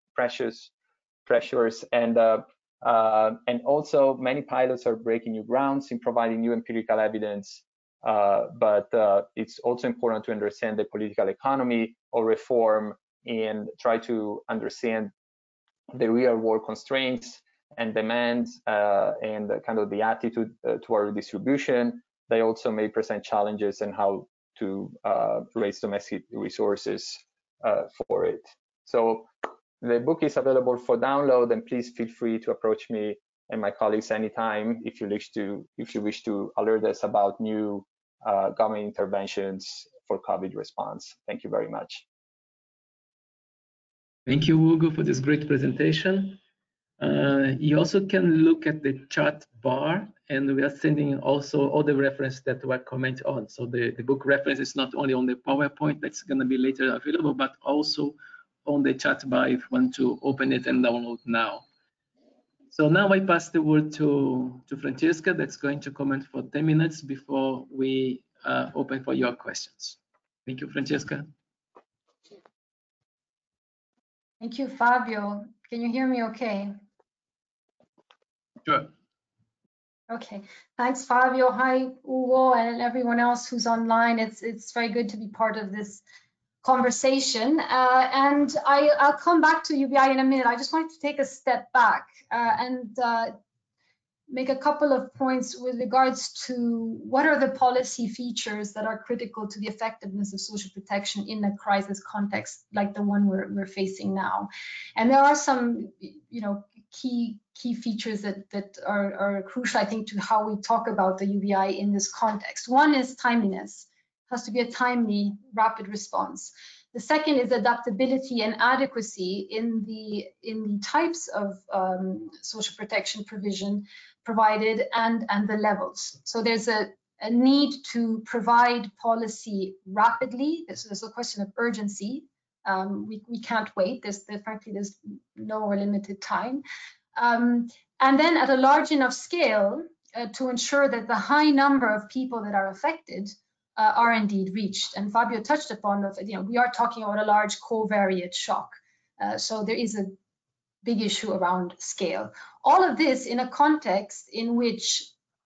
And also many pilots are breaking new grounds in providing new empirical evidence. But it's also important to understand the political economy of reform and try to understand the real world constraints and demands and kind of the attitude toward distribution. They also may present challenges in how to raise domestic resources for it. So the book is available for download, and please feel free to approach me and my colleagues anytime if you wish to alert us about new government interventions for COVID response. Thank you very much. Thank you, Hugo, for this great presentation. You also can look at the chat bar, and we are sending also all the reference that were commented on. So the book reference is not only on the PowerPoint that's going to be later available, but also on the chat bar if you want to open it and download now. So now I pass the word to Francesca, that's going to comment for 10 minutes before we open for your questions. Thank you, Francesca. Thank you, Fábio. Can you hear me okay? Sure. Okay, thanks, Fábio. Hi, Hugo, and everyone else who's online. It's very good to be part of this conversation. And I'll come back to UBI in a minute. I just wanted to take a step back and make a couple of points with regards to what are the policy features that are critical to the effectiveness of social protection in a crisis context like the one we're facing now. And there are some, key features that are crucial, I think, to how we talk about the UBI in this context. One is timeliness. It has to be a timely, rapid response. The second is adaptability and adequacy in the types of social protection provision provided and the levels. So there's a need to provide policy rapidly. There's a question of urgency. We can't wait. Frankly, there's no or limited time. And then at a large enough scale to ensure that the high number of people that are affected are indeed reached. And Fábio touched upon that, we are talking about a large covariate shock. So there is a big issue around scale. All of this in a context in which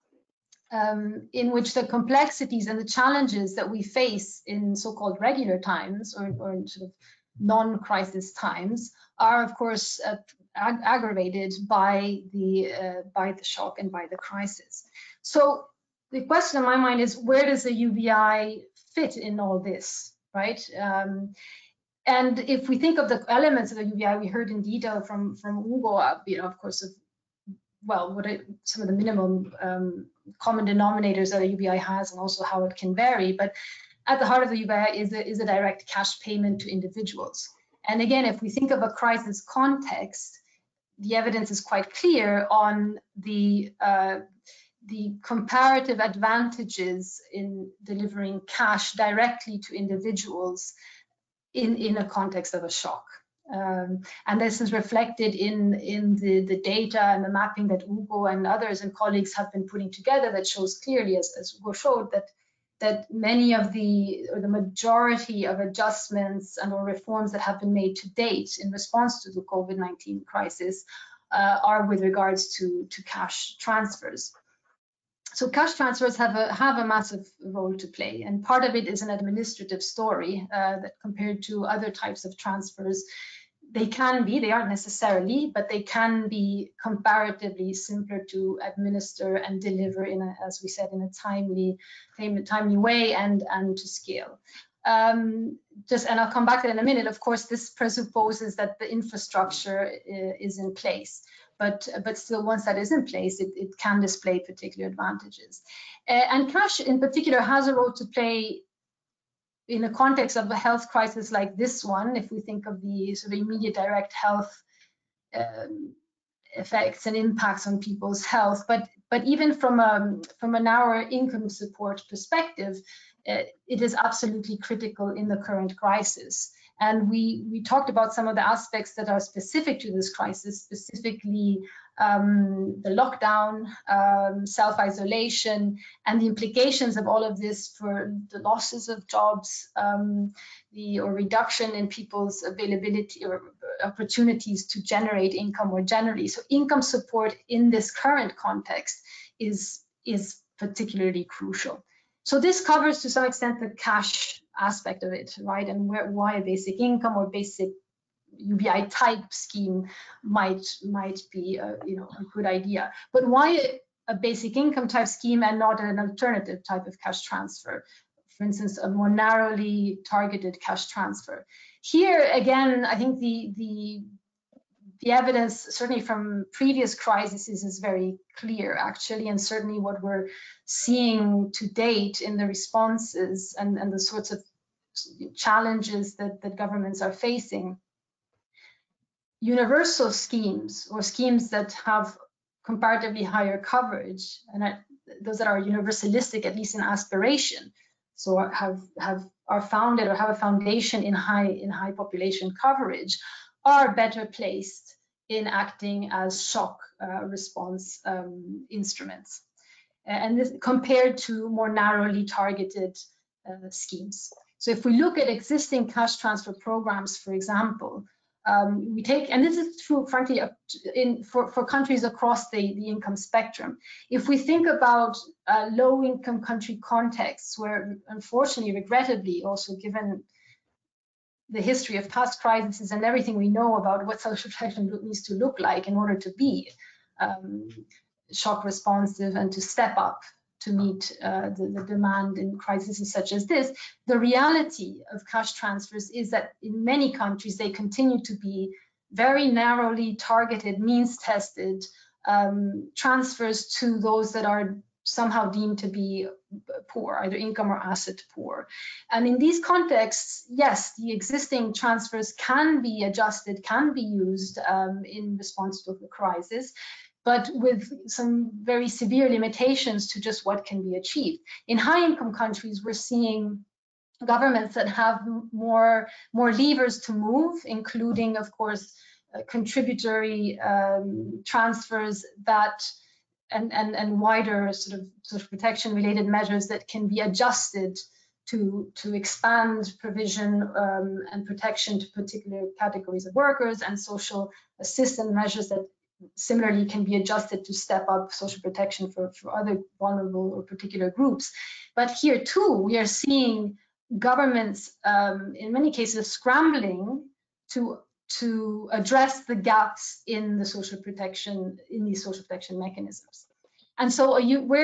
the complexities and the challenges that we face in so-called regular times or in sort of non-crisis times are, of course, aggravated by the shock and by the crisis. So the question in my mind is, where does the UBI fit in all this, right? And if we think of the elements of the UBI, we heard in detail from Hugo, of course, some of the minimum common denominators that a UBI has, and also how it can vary. But at the heart of the UBI is a direct cash payment to individuals. And again, if we think of a crisis context, the evidence is quite clear on the comparative advantages in delivering cash directly to individuals in a context of a shock. And this is reflected in the data and the mapping that Hugo and others and colleagues have been putting together that shows clearly, as Hugo showed, that many of the majority of adjustments and or reforms that have been made to date in response to the COVID-19 crisis are with regards to cash transfers. So cash transfers have a massive role to play, and part of it is an administrative story that compared to other types of transfers, they aren't necessarily, but they can be comparatively simpler to administer and deliver as we said, in a timely way and to scale. And I'll come back to that in a minute. Of course, this presupposes that the infrastructure is in place. But still, once that is in place, it can display particular advantages. And cash in particular has a role to play in a context of a health crisis like this one, if we think of the sort of immediate direct health effects and impacts on people's health. But even from a narrower income support perspective, it is absolutely critical in the current crisis. And we talked about some of the aspects that are specific to this crisis, specifically the lockdown, self-isolation, and the implications of all of this for the losses of jobs, or reduction in people's availability or opportunities to generate income more generally. So income support in this current context is particularly crucial. So this covers to some extent the cash aspect of it, right? And why a basic income or basic UBI type scheme might be a good idea. But why a basic income type scheme and not an alternative type of cash transfer? For instance, a more narrowly targeted cash transfer. Here again, I think the evidence, certainly from previous crises, is very clear, actually, and certainly what we're seeing to date in the responses and the sorts of challenges that governments are facing. universal schemes, or schemes that have comparatively higher coverage, and those that are universalistic, at least in aspiration, so are founded or have a foundation in high population coverage, are better placed in acting as shock response instruments, and this compared to more narrowly targeted schemes. So if we look at existing cash transfer programs, for example, we take, and this is true, frankly, for countries across the income spectrum. If we think about low-income country contexts, where unfortunately, regrettably, also given the history of past crises and everything we know about what social protection needs to look like in order to be shock responsive and to step up to meet the demand in crises such as this, the reality of cash transfers is that in many countries, they continue to be very narrowly targeted, means-tested transfers to those that are somehow deemed to be poor, either income or asset poor. And in these contexts, yes, the existing transfers can be adjusted, can be used in response to the crisis, but with some very severe limitations to just what can be achieved. In high-income countries, we're seeing governments that have more levers to move, including, of course, contributory transfers that and wider sort of social protection related measures that can be adjusted to expand provision and protection to particular categories of workers, and social assistance measures that similarly can be adjusted to step up social protection for other vulnerable or particular groups. But here too, we are seeing governments in many cases scrambling to address the gaps in the social protection, in these social protection mechanisms. And so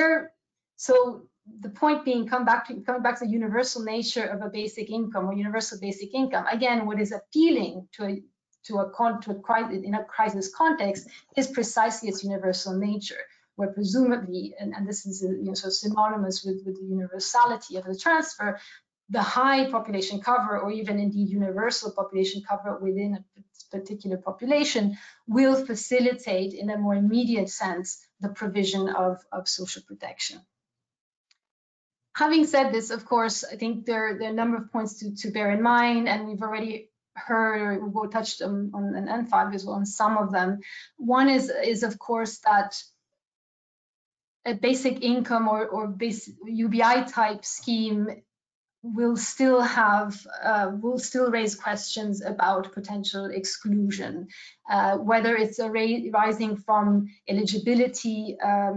so the point being, coming back to the universal nature of a basic income or universal basic income, again, what is appealing in a crisis context is precisely its universal nature, where presumably, and this is sort of synonymous with the universality of the transfer, the high population cover, or even indeed universal population cover within a particular population, will facilitate in a more immediate sense the provision of social protection. Having said this, of course, I think there are a number of points to bear in mind, and we've already heard, Hugo touched on and Fábio as well on some of them. One is of course that a basic income or basic UBI type scheme will still raise questions about potential exclusion, whether it's arising from eligibility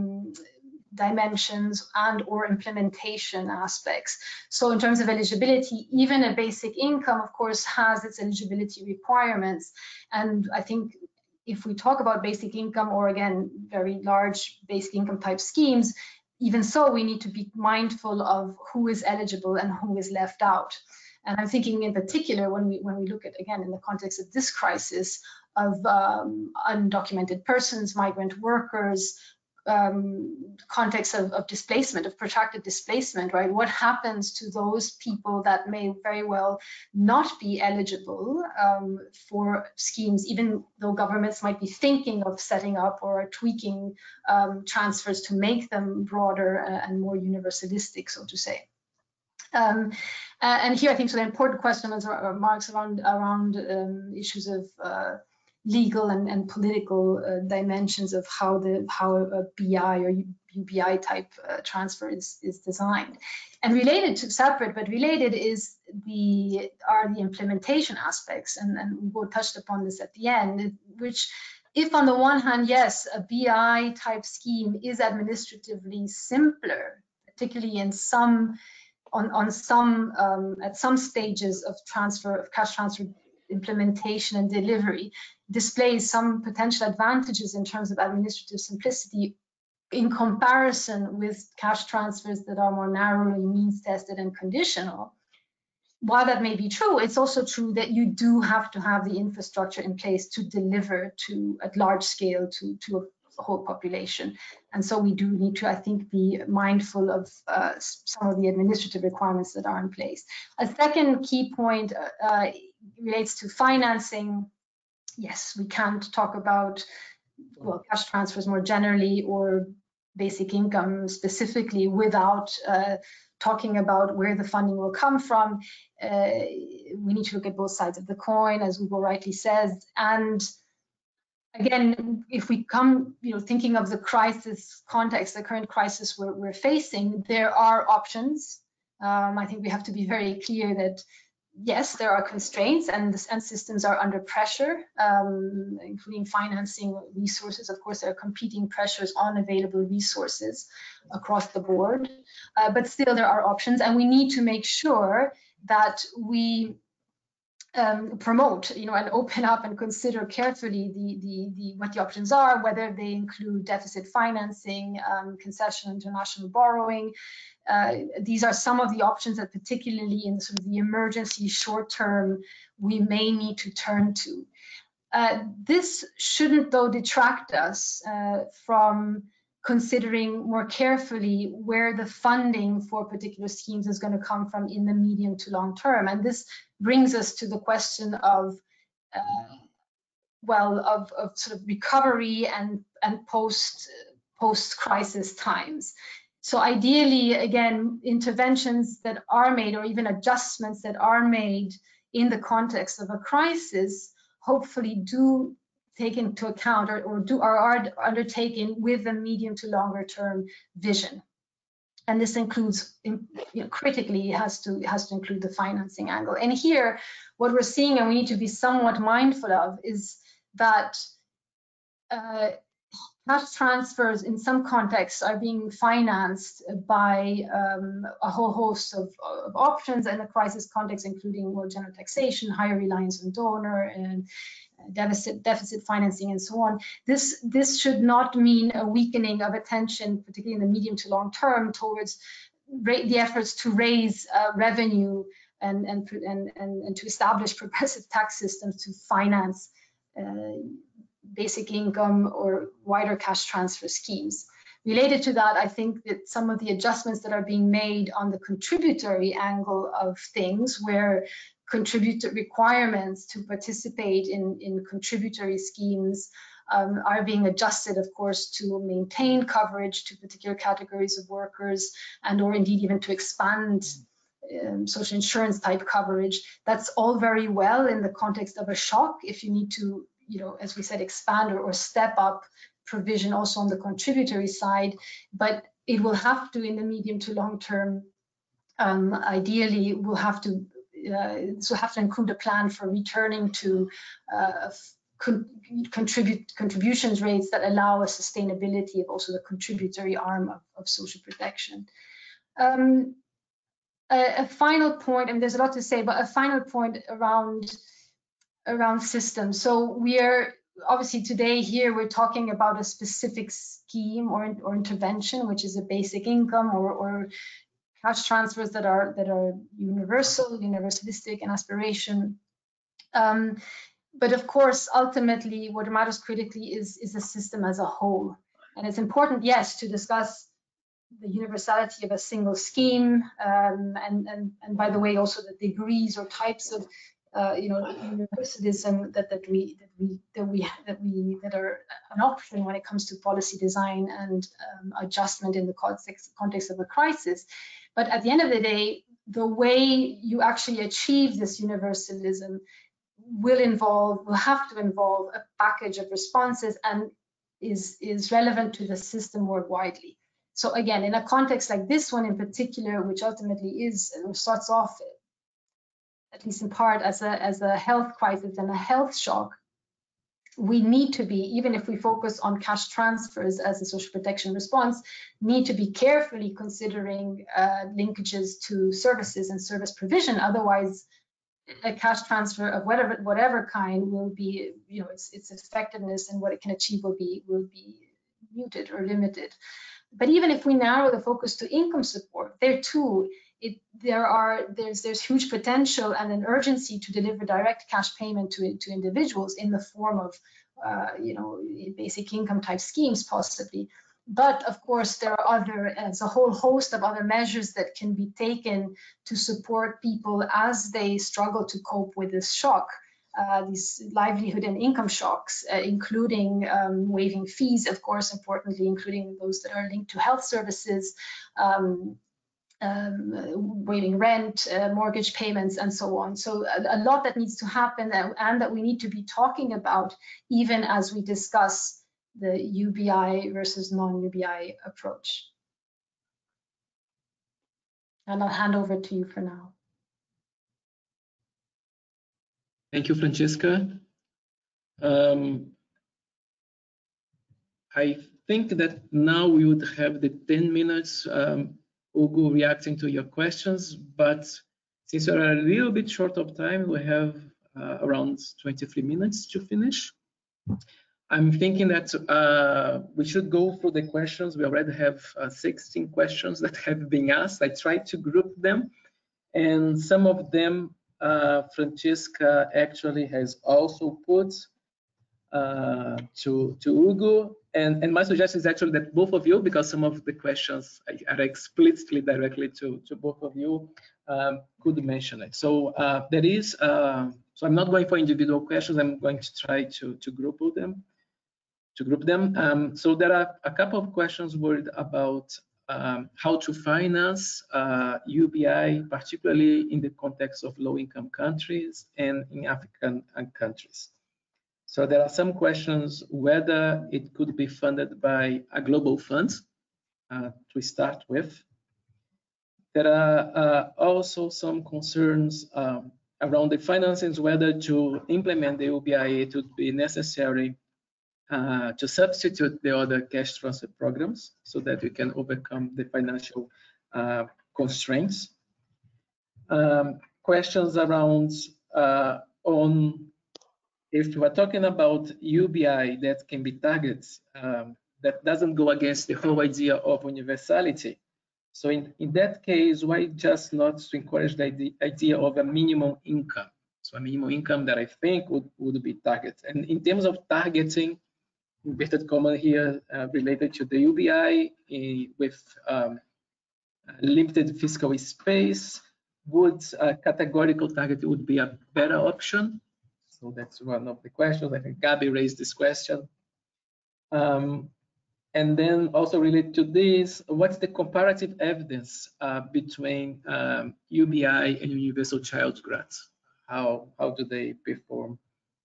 dimensions and or implementation aspects. So in terms of eligibility, even a basic income, of course, has its eligibility requirements. And I think if we talk about basic income, or again, very large basic income type schemes, even so, we need to be mindful of who is eligible and who is left out. And I'm thinking in particular, when we look at, again, in the context of this crisis, of undocumented persons, migrant workers, context of displacement, of protracted displacement, right? What happens to those people that may very well not be eligible for schemes, even though governments might be thinking of setting up or tweaking transfers to make them broader and more universalistic, so to say. And here I think so the important question is remarks around issues of legal and political dimensions of how a BI or UBI type transfer is designed. And related to, separate but related, are the implementation aspects, and Hugo touched upon this at the end, which, if on the one hand, yes, a BI type scheme is administratively simpler, particularly in some at some stages of cash transfer implementation and delivery, displays some potential advantages in terms of administrative simplicity in comparison with cash transfers that are more narrowly means tested and conditional. While that may be true, it's also true that you do have to have the infrastructure in place to deliver at large scale to a whole population. And so we do need to, I think, be mindful of some of the administrative requirements that are in place. A second key point relates to financing. yes, we can't talk about, well, cash transfers more generally or basic income specifically without talking about where the funding will come from. We need to look at both sides of the coin, as Ugo rightly says. And again, if we come, thinking of the crisis context, the current crisis we're facing, there are options. I think we have to be very clear that yes, there are constraints and systems are under pressure, including financing resources. Of course, there are competing pressures on available resources across the board, but still there are options, and we need to make sure that we promote, and open up and consider carefully what the options are, whether they include deficit financing, concession, international borrowing. These are some of the options that, particularly in sort of the emergency short term, we may need to turn to. This shouldn't, though, detract us from considering more carefully where the funding for particular schemes is going to come from in the medium to long term. And this brings us to the question of sort of recovery and post-crisis times. So ideally, again, interventions that are made, or even adjustments that are made in the context of a crisis, hopefully do take into account are undertaken with a medium to longer term vision. And this includes, critically, has to include the financing angle. And here, what we're seeing, and we need to be somewhat mindful of, is that cash transfers in some contexts are being financed by a whole host of options in the crisis context, including more general taxation, higher reliance on donor, and deficit financing, and so on. This should not mean a weakening of attention, particularly in the medium to long term, towards the efforts to raise revenue and to establish progressive tax systems to finance basic income or wider cash transfer schemes. Related to that, I think that some of the adjustments that are being made on the contributory angle of things, where contributor requirements to participate in contributory schemes are being adjusted, of course, to maintain coverage to particular categories of workers, and or indeed even to expand social insurance type coverage. That's all very well in the context of a shock. If you need to, as we said, expand or step up provision also on the contributory side, but it will have to, in the medium to long term, ideally, will have to include a plan for returning to contributions rates that allow a sustainability of also the contributory arm of social protection. A final point, and there's a lot to say, but a final point around systems. So we are obviously today here we're talking about a specific scheme or intervention, which is a basic income or cash transfers that are universalistic in aspiration. But of course, ultimately, what matters critically is the system as a whole. And it's important, yes, to discuss the universality of a single scheme, and by the way, also the degrees or types of universalism that are an option when it comes to policy design and adjustment in the context of a crisis. But at the end of the day, the way you actually achieve this universalism will have to involve a package of responses and is relevant to the system more widely. So again, in a context like this one in particular, which ultimately starts off, at least in part, as a health crisis and a health shock, we need to be, even if we focus on cash transfers as a social protection response, need to be carefully considering linkages to services and service provision. Otherwise, a cash transfer of whatever kind will be, its effectiveness and what it can achieve will be muted or limited. But even if we narrow the focus to income support, there too, there's huge potential and an urgency to deliver direct cash payment to individuals in the form of basic income type schemes possibly. But of course, there are there's a whole host of other measures that can be taken to support people as they struggle to cope with this shock. these livelihood and income shocks, including waiving fees, of course, importantly, including those that are linked to health services, waiving rent, mortgage payments, and so on. So a lot that needs to happen and that we need to be talking about even as we discuss the UBI versus non-UBI approach. And I'll hand over to you for now. Thank you, Francesca. I think that now we would have the 10 minutes, Ugo, reacting to your questions, but since we are a little bit short of time, we have around 23 minutes to finish. I'm thinking that we should go through the questions. We already have 16 questions that have been asked. I tried to group them, and some of them Francesca actually has also put to Ugo. And my suggestion is actually that both of you, because some of the questions are explicitly directly to both of you, could mention it. So there is, so I'm not going for individual questions. I'm going to try to group them. So there are a couple of questions worried about how to finance UBI, particularly in the context of low-income countries and in African countries. So there are some questions whether it could be funded by a global fund to start with. There are also some concerns around the finances, whether to implement the UBI it would be necessary to substitute the other cash transfer programs so that we can overcome the financial constraints. Questions around on if we're talking about UBI that can be targeted, that doesn't go against the whole idea of universality. So in that case, why just not to encourage the idea of a minimum income? So a minimum income that I think would be targeted. And in terms of targeting, inverted comma here related to the UBI with limited fiscal space, would categorical target would be a better option? So that's one of the questions. I think Gabi raised this question. And then also related to this, what's the comparative evidence between UBI and universal child grants? How do they perform?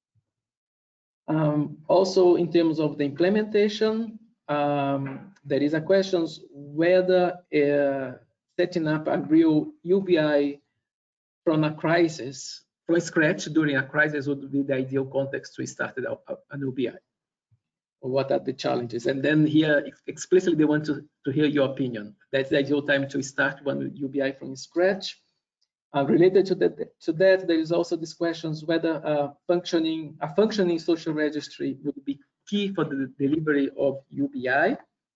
Also, in terms of the implementation, there is a question whether setting up a real UBI from a crisis, from scratch during a crisis would be the ideal context to start an UBI. Or what are the challenges? And then here, explicitly, they want to hear your opinion. That's the ideal time to start one UBI from scratch. Related to that, there is also this questions whether a functioning social registry would be key for the delivery of UBI.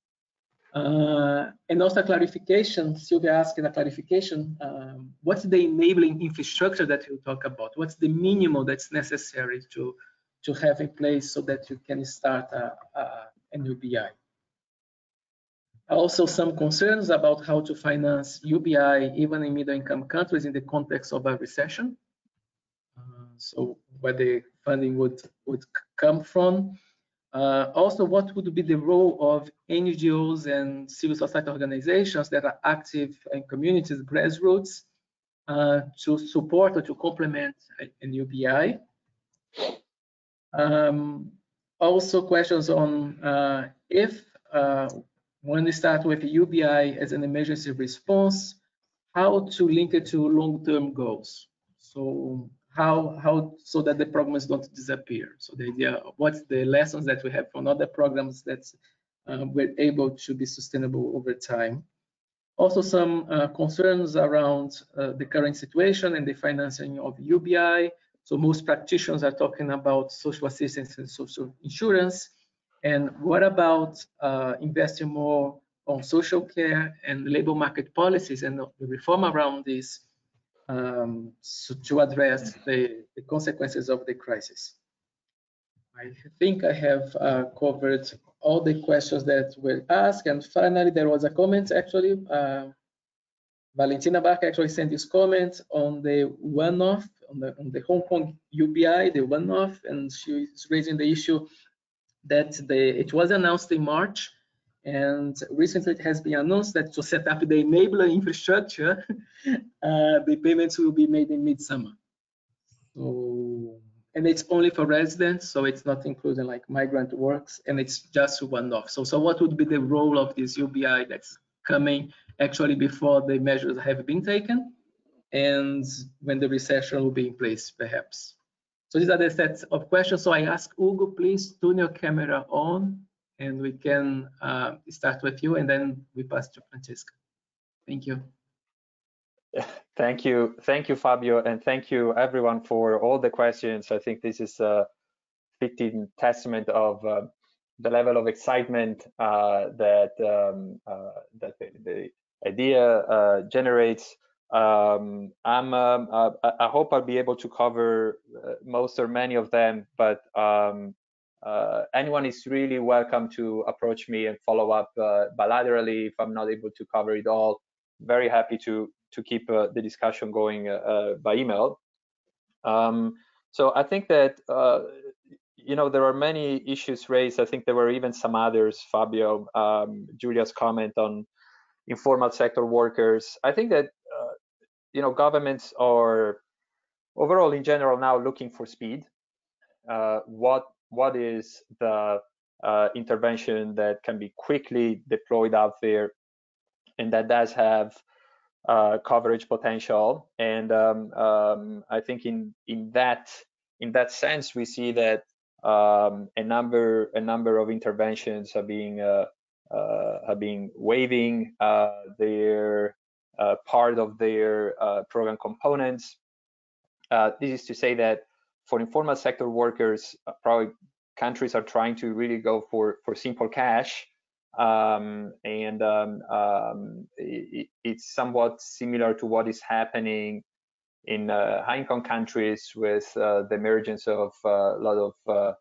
And also a clarification, Sylvia asked a clarification, what's the enabling infrastructure that you talk about? What's the minimum that's necessary to have in place so that you can start an UBI? Also, some concerns about how to finance UBI even in middle-income countries in the context of a recession. So where the funding would come from. Also, what would be the role of NGOs and civil society organizations that are active in communities, grassroots, to support or to complement an UBI? Also, questions on if when we start with UBI as an emergency response, how to link it to long-term goals. So how so that the programs don't disappear. So the idea of what's the lessons that we have from other programs that we're able to be sustainable over time. Also some concerns around the current situation and the financing of UBI. So most practitioners are talking about social assistance and social insurance. And what about investing more on social care and labor market policies and the reform around this so to address the consequences of the crisis? I think I have covered all the questions that were asked. And finally, there was a comment actually Valentina Barca actually sent this comment on the one-off, on the Hong Kong UBI, the one-off, and she is raising the issue that it was announced in March, and recently it has been announced that to set up the enabler infrastructure, the payments will be made in midsummer. So, and it's only for residents, so it's not including like migrant works, and it's just one-off. So what would be the role of this UBI that's coming actually before the measures have been taken, and when the recession will be in place, perhaps? So these are the sets of questions. So I ask Hugo, please turn your camera on, and we can start with you, and then we pass to Francesca. Thank you. Thank you, Fábio, and thank you everyone for all the questions. I think this is a fitting testament of the level of excitement that the idea generates. I hope I'll be able to cover most or many of them, but anyone is really welcome to approach me and follow up bilaterally if I'm not able to cover it all. Very happy to keep the discussion going by email. So I think that there are many issues raised. I think there were even some others. Fábio, Julia's comment on informal sector workers. I think that governments are overall in general now looking for speed. What is the intervention that can be quickly deployed out there, and that does have coverage potential? And I think in that sense, we see that a number of interventions are being waiving their part of their program components. This is to say that for informal sector workers, probably countries are trying to really go for simple cash. It's somewhat similar to what is happening in high-income countries with the emergence of a lot of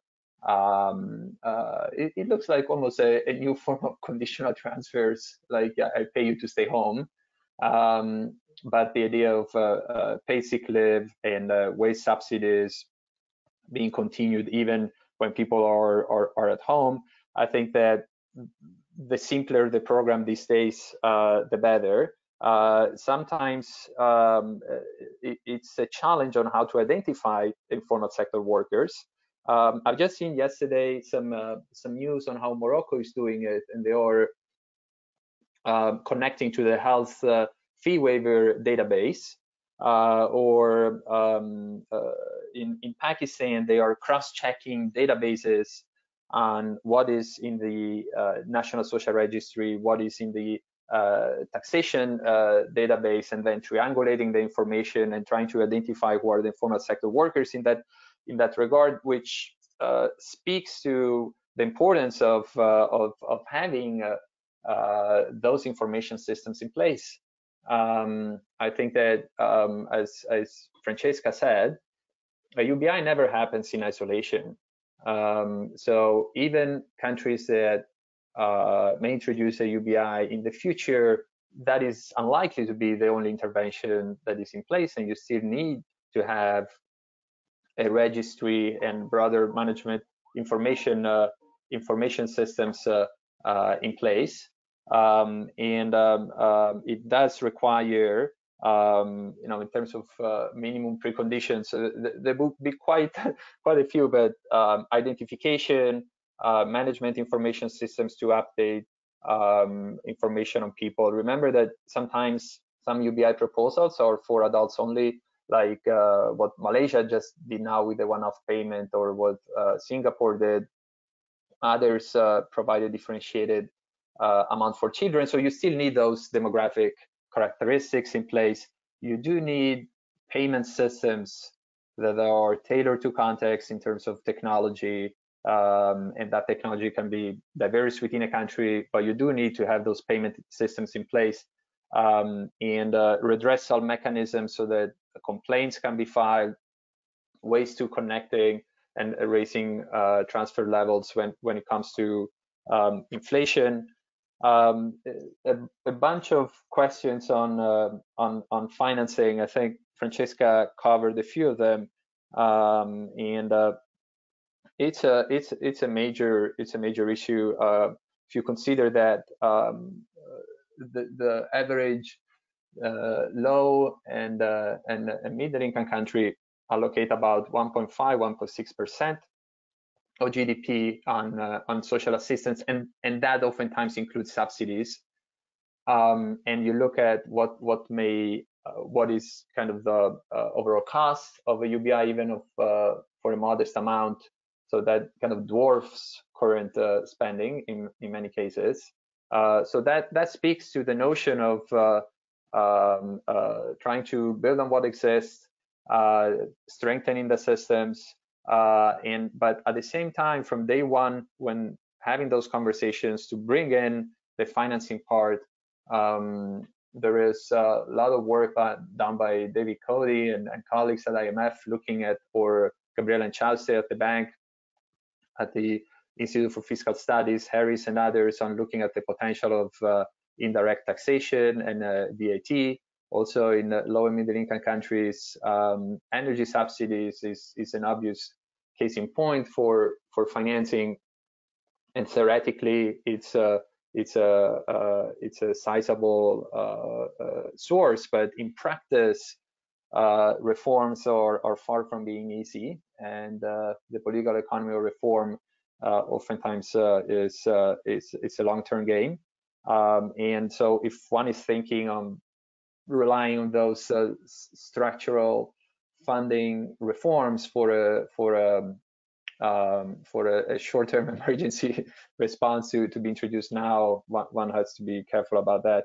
it looks like almost a new form of conditional transfers, like I pay you to stay home, but the idea of paid sick leave and wage subsidies being continued even when people are at home. I think that the simpler the program these days, the better. Sometimes it's a challenge on how to identify informal sector workers. I've just seen yesterday some news on how Morocco is doing it, and they are connecting to the health fee waiver database. Or in Pakistan, they are cross-checking databases on what is in the National Social Registry, what is in the taxation database, and then triangulating the information and trying to identify who are the informal sector workers in that regard, which speaks to the importance of having those information systems in place. I think that as Francesca said, a UBI never happens in isolation. So even countries that may introduce a UBI in the future, that is unlikely to be the only intervention that is in place, and you still need to have a registry and broader management information systems in place. It does require, in terms of minimum preconditions, there will be quite a few, but identification, management information systems to update information on people. Remember that sometimes some UBI proposals are for adults only, like what Malaysia just did now with the one-off payment, or what Singapore did. Others provide a differentiated amount for children. So you still need those demographic characteristics in place. You do need payment systems that are tailored to context in terms of technology, and that technology can be diverse within a country, but you do need to have those payment systems in place, and redressal mechanisms so that complaints can be filed, ways to connecting and raising transfer levels when it comes to inflation. A bunch of questions on financing. I think Francesca covered a few of them, and it's a major issue. If you consider that the average low and middle income country allocate about 1.5, 1.6% of GDP on social assistance, and that oftentimes includes subsidies. And you look at what is kind of the overall cost of a UBI, even for a modest amount, so that kind of dwarfs current spending in many cases. So that speaks to the notion of trying to build on what exists, strengthening the systems, but at the same time, from day one, when having those conversations, to bring in the financing part. There is a lot of work done by David Cody and colleagues at IMF, looking at, or Gabriela and Chalse at the bank, at the Institute for Fiscal Studies, Harris and others, on looking at the potential of indirect taxation and VAT. Also in low and middle income countries, energy subsidies is an obvious case in point for financing, and theoretically it's a sizable source, but in practice, reforms are far from being easy, and the political economy of reform oftentimes is a long-term game. And so, if one is thinking on relying on those structural funding reforms for a short-term emergency response to be introduced now, one has to be careful about that.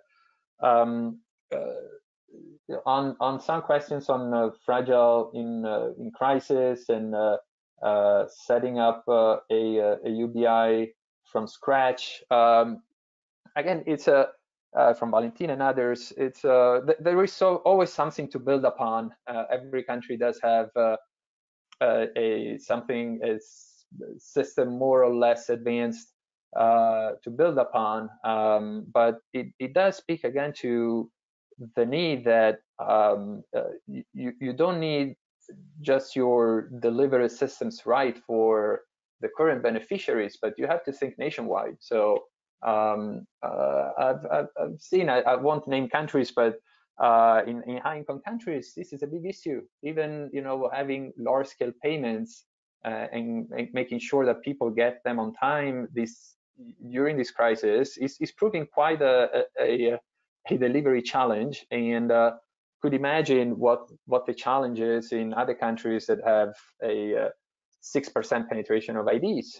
On some questions on fragile in crisis and setting up a UBI from scratch. Again, it's from Valentina and others. It's there is always something to build upon. Every country does have a system more or less advanced to build upon, but it does speak again to the need that you don't need just your delivery systems right for the current beneficiaries, but you have to think nationwide. So I've seen, I won't name countries, but in high-income countries, this is a big issue. Even having large-scale payments and making sure that people get them on time during this crisis is proving quite a delivery challenge, and could imagine what the challenge is in other countries that have a 6% penetration of IDs.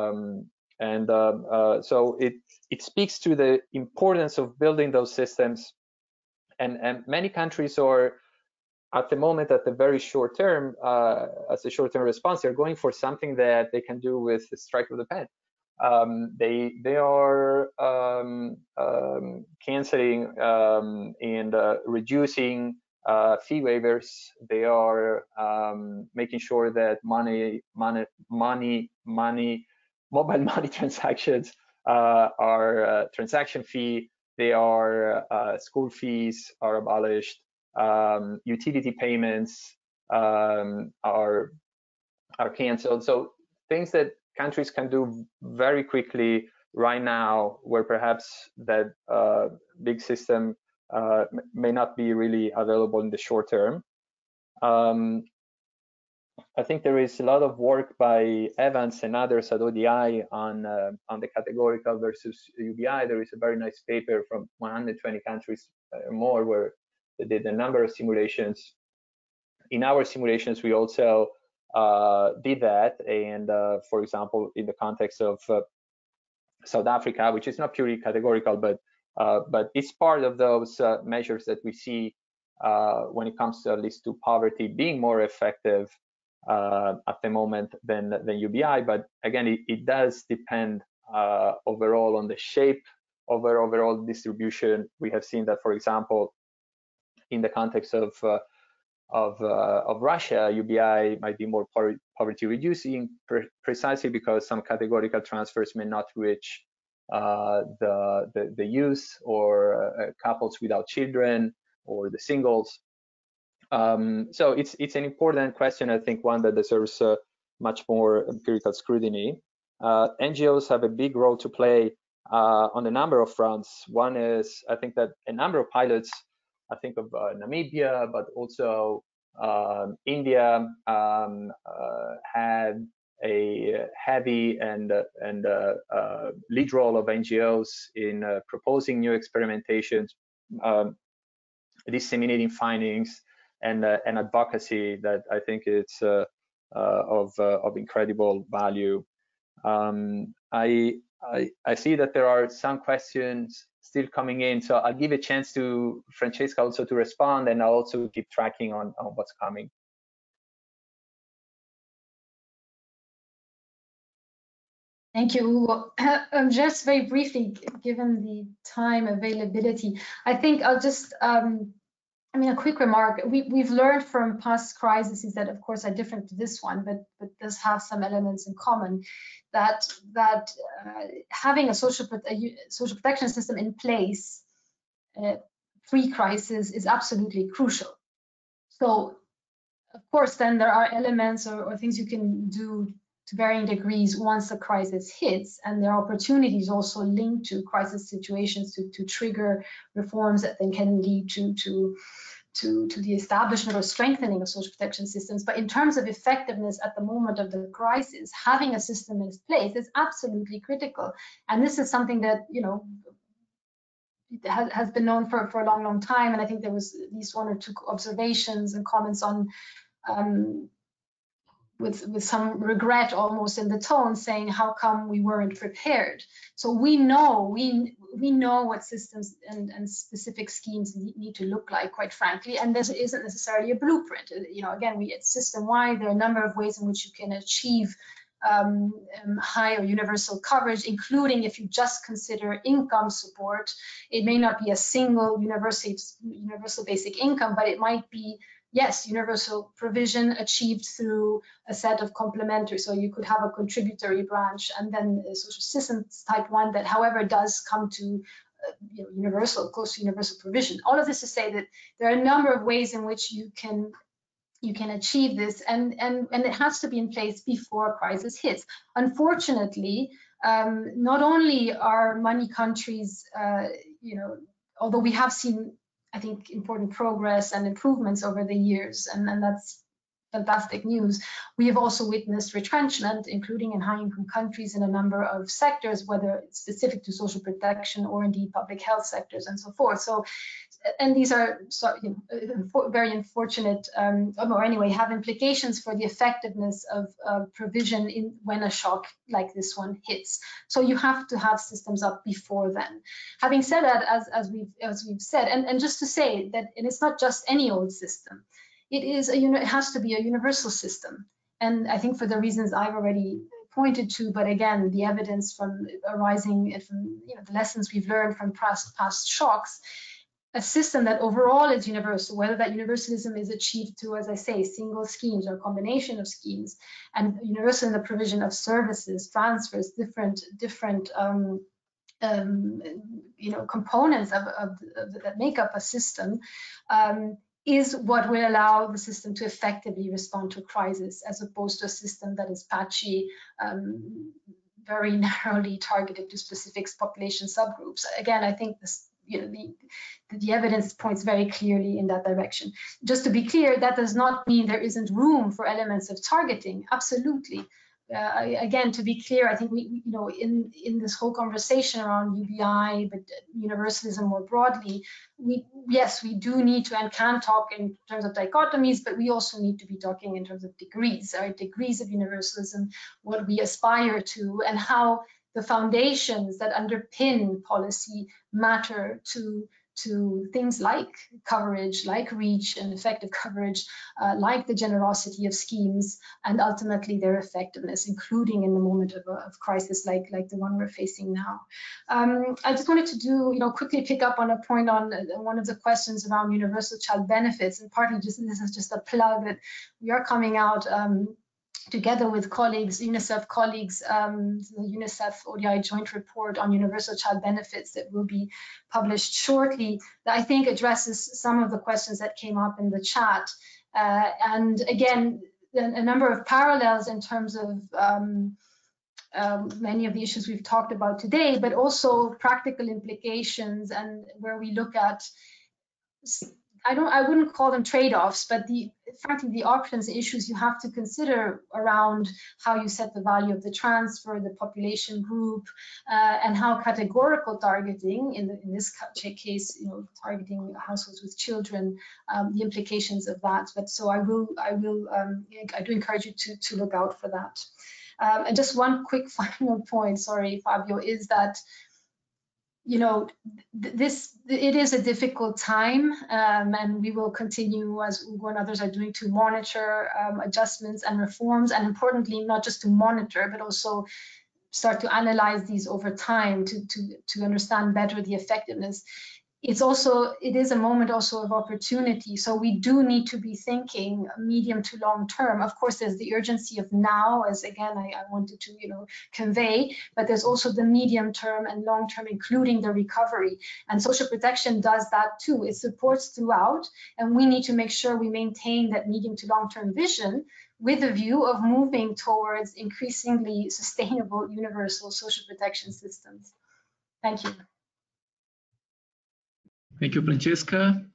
So it speaks to the importance of building those systems, and many countries are at the moment, at the very short term, as a short-term response, they're going for something that they can do with the strike of the pen. They are canceling and reducing fee waivers. They are making sure that mobile money transactions are transaction fee. They are school fees are abolished. Utility payments are canceled. So things that countries can do very quickly right now, where perhaps that big system may not be really available in the short term. I think there is a lot of work by Evans and others at ODI on the categorical versus UBI. There is a very nice paper from 120 countries or more, where they did a number of simulations. In our simulations, we also did that, and for example, in the context of South Africa, which is not purely categorical, but it's part of those measures that we see when it comes to, at least to poverty, being more effective at the moment than UBI. But again, it does depend overall on the shape of our overall distribution. We have seen that, for example, in the context of Russia, UBI might be more poverty reducing, precisely because some categorical transfers may not reach the youth or couples without children or the singles. So it's an important question, I think, one that deserves much more empirical scrutiny. NGOs have a big role to play on a number of fronts. One is, I think that a number of pilots, I think of Namibia, but also India, had a heavy and lead role of NGOs in proposing new experimentations, disseminating findings, and advocacy that I think it's of incredible value. I see that there are some questions still coming in, so I'll give a chance to Francesca also to respond, and I'll also keep tracking on what's coming. Thank you, Ugo. Just very briefly, given the time availability, I think I'll just, a quick remark. We've learned from past crises that, of course, are different to this one, but does have some elements in common. That having a social protection system in place pre-crisis is absolutely crucial. So, of course, then there are elements or things you can do to varying degrees once the crisis hits, and there are opportunities also linked to crisis situations to trigger reforms that then can lead to the establishment or strengthening of social protection systems. But in terms of effectiveness at the moment of the crisis, having a system in place is absolutely critical. And this is something that, has been known for a long, long time. And I think there was at least one or two observations and comments on with some regret almost in the tone, saying how come we weren't prepared. So we know what systems and specific schemes need to look like, quite frankly, and this isn't necessarily a blueprint. Again, it's system-wide. There are a number of ways in which you can achieve high or universal coverage, including if you just consider income support. It may not be a single universal basic income, but it might be, yes, universal provision achieved through a set of complementary. So you could have a contributory branch and then a social systems type one that, however, does come to close to universal provision. All of this to say that there are a number of ways in which you can achieve this, and it has to be in place before a crisis hits. Unfortunately, not only are many countries, although we have seen, I think, important progress and improvements over the years, and that's fantastic news. We have also witnessed retrenchment, including in high-income countries, in a number of sectors, whether it's specific to social protection or indeed public health sectors and so forth. So, and these are very unfortunate, or anyway, have implications for the effectiveness of provision when a shock like this one hits. So you have to have systems up before then. Having said that, as we've said, and just to say that, and it's not just any old system. It has to be a universal system, and I think for the reasons I've already pointed to, but again, the evidence arising from the lessons we've learned from past shocks, a system that overall is universal, whether that universalism is achieved through, as I say, single schemes or a combination of schemes, and universal in the provision of services, transfers, different components that make up a system, is what will allow the system to effectively respond to a crisis, as opposed to a system that is patchy, very narrowly targeted to specific population subgroups. Again, I think this, the evidence points very clearly in that direction. Just to be clear, that does not mean there isn't room for elements of targeting. Absolutely. Again, to be clear, I think we in this whole conversation around UBI, but universalism more broadly, we do need to and can talk in terms of dichotomies, but we also need to be talking in terms of degrees, right? Degrees of universalism, what we aspire to, and how the foundations that underpin policy matter to things like coverage, like reach and effective coverage, like the generosity of schemes, and ultimately their effectiveness, including in the moment of crisis like the one we're facing now. I just wanted to quickly pick up on a point on one of the questions around universal child benefits, and partly this is just a plug that we are coming out together with colleagues, UNICEF colleagues, the UNICEF ODI joint report on universal child benefits that will be published shortly, that I think addresses some of the questions that came up in the chat. And again, a number of parallels in terms of many of the issues we've talked about today, but also practical implications, and where we look at, I wouldn't call them trade-offs, but frankly, the options, issues you have to consider around how you set the value of the transfer, the population group, and how categorical targeting, in this case, targeting households with children, the implications of that. But so I do encourage you to look out for that. And just one quick final point, sorry, Fábio, is that it is a difficult time, and we will continue, as Ugo and others are doing, to monitor adjustments and reforms, and importantly, not just to monitor, but also start to analyze these over time to understand better the effectiveness. It is a moment also of opportunity. So we do need to be thinking medium to long term. Of course, there's the urgency of now, as again, I wanted to, convey, but there's also the medium term and long term, including the recovery. And social protection does that too. It supports throughout, and we need to make sure we maintain that medium to long term vision with a view of moving towards increasingly sustainable universal social protection systems. Thank you. Thank you, Francesca.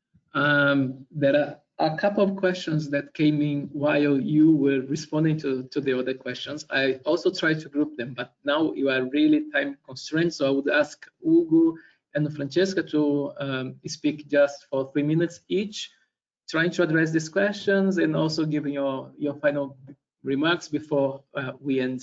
There are a couple of questions that came in while you were responding to the other questions. I also tried to group them, but now you are really time constrained, so I would ask Ugo and Francesca to speak just for 3 minutes each, trying to address these questions and also giving your final remarks before we end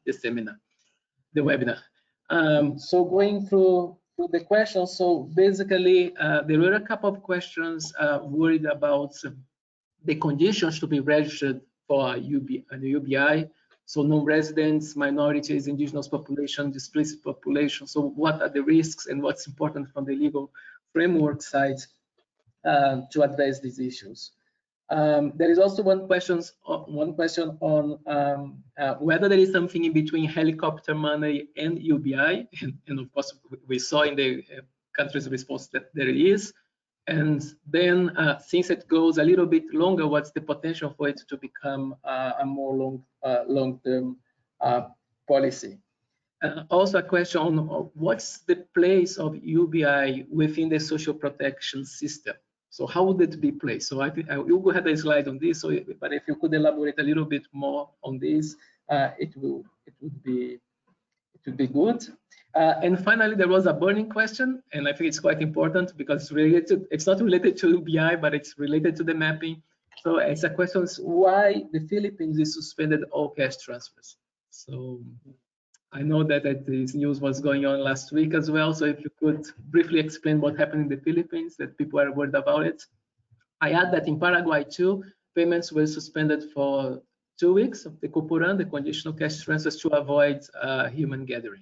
the webinar. So going through the questions, so basically there were a couple of questions worried about the conditions to be registered for an UBI, so non-residents, minorities, indigenous population, displaced population. So what are the risks and what's important from the legal framework side to address these issues? There is also one question on whether there is something in between helicopter money and UBI, and of course we saw in the country's response that there is. And then since it goes a little bit longer, what's the potential for it to become a more long-term policy? Also a question on what's the place of UBI within the social protection system? So how would it be placed? So I think Ugo had a slide on this, but if you could elaborate a little bit more on this, it would be good. And finally, there was a burning question, and I think it's quite important because it's not related to UBI, but it's related to the mapping. So it's a question: why the Philippines is suspended all cash transfers? So I know that this news was going on last week as well, so if you could briefly explain what happened in the Philippines, that people are worried about it. I add that in Paraguay too, payments were suspended for 2 weeks of the Copuran, the conditional cash transfers, to avoid human gathering.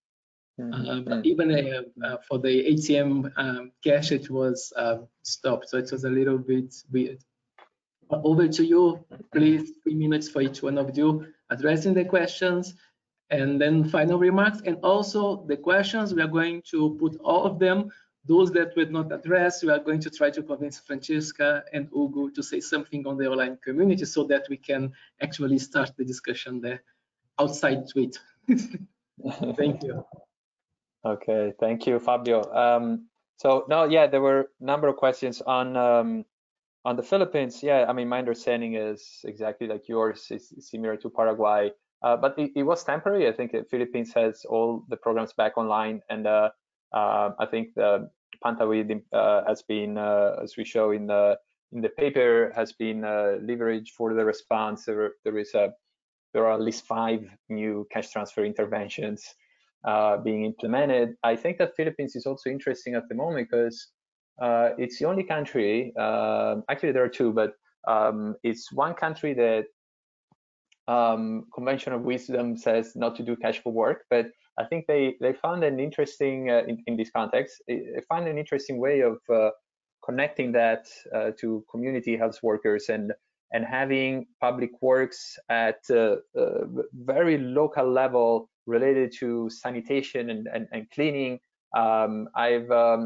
But even for the ATM cash, it was stopped, so it was a little bit weird. But over to you, please, 3 minutes for each one of you, addressing the questions. And then final remarks, and also the questions, we are going to put all of them. Those that were not addressed, we are going to try to convince Francesca and Ugo to say something on the online community so that we can actually start the discussion there outside tweet. Thank you. Okay, thank you, Fábio. So no, yeah, there were a number of questions on the Philippines. Yeah, I mean, my understanding is exactly like yours, is similar to Paraguay. But it was temporary. I think the Philippines has all the programs back online, and I think the Pantawid has been, as we show in the paper, has been leveraged for the response. There are at least 5 new cash transfer interventions being implemented. I think that Philippines is also interesting at the moment because it's the only country. Actually, there are 2, but it's one country that conventional wisdom says not to do cash for work, but I think they found an interesting in this context. They found an interesting way of connecting that to community health workers and and having public works at very local level related to sanitation and cleaning. I'll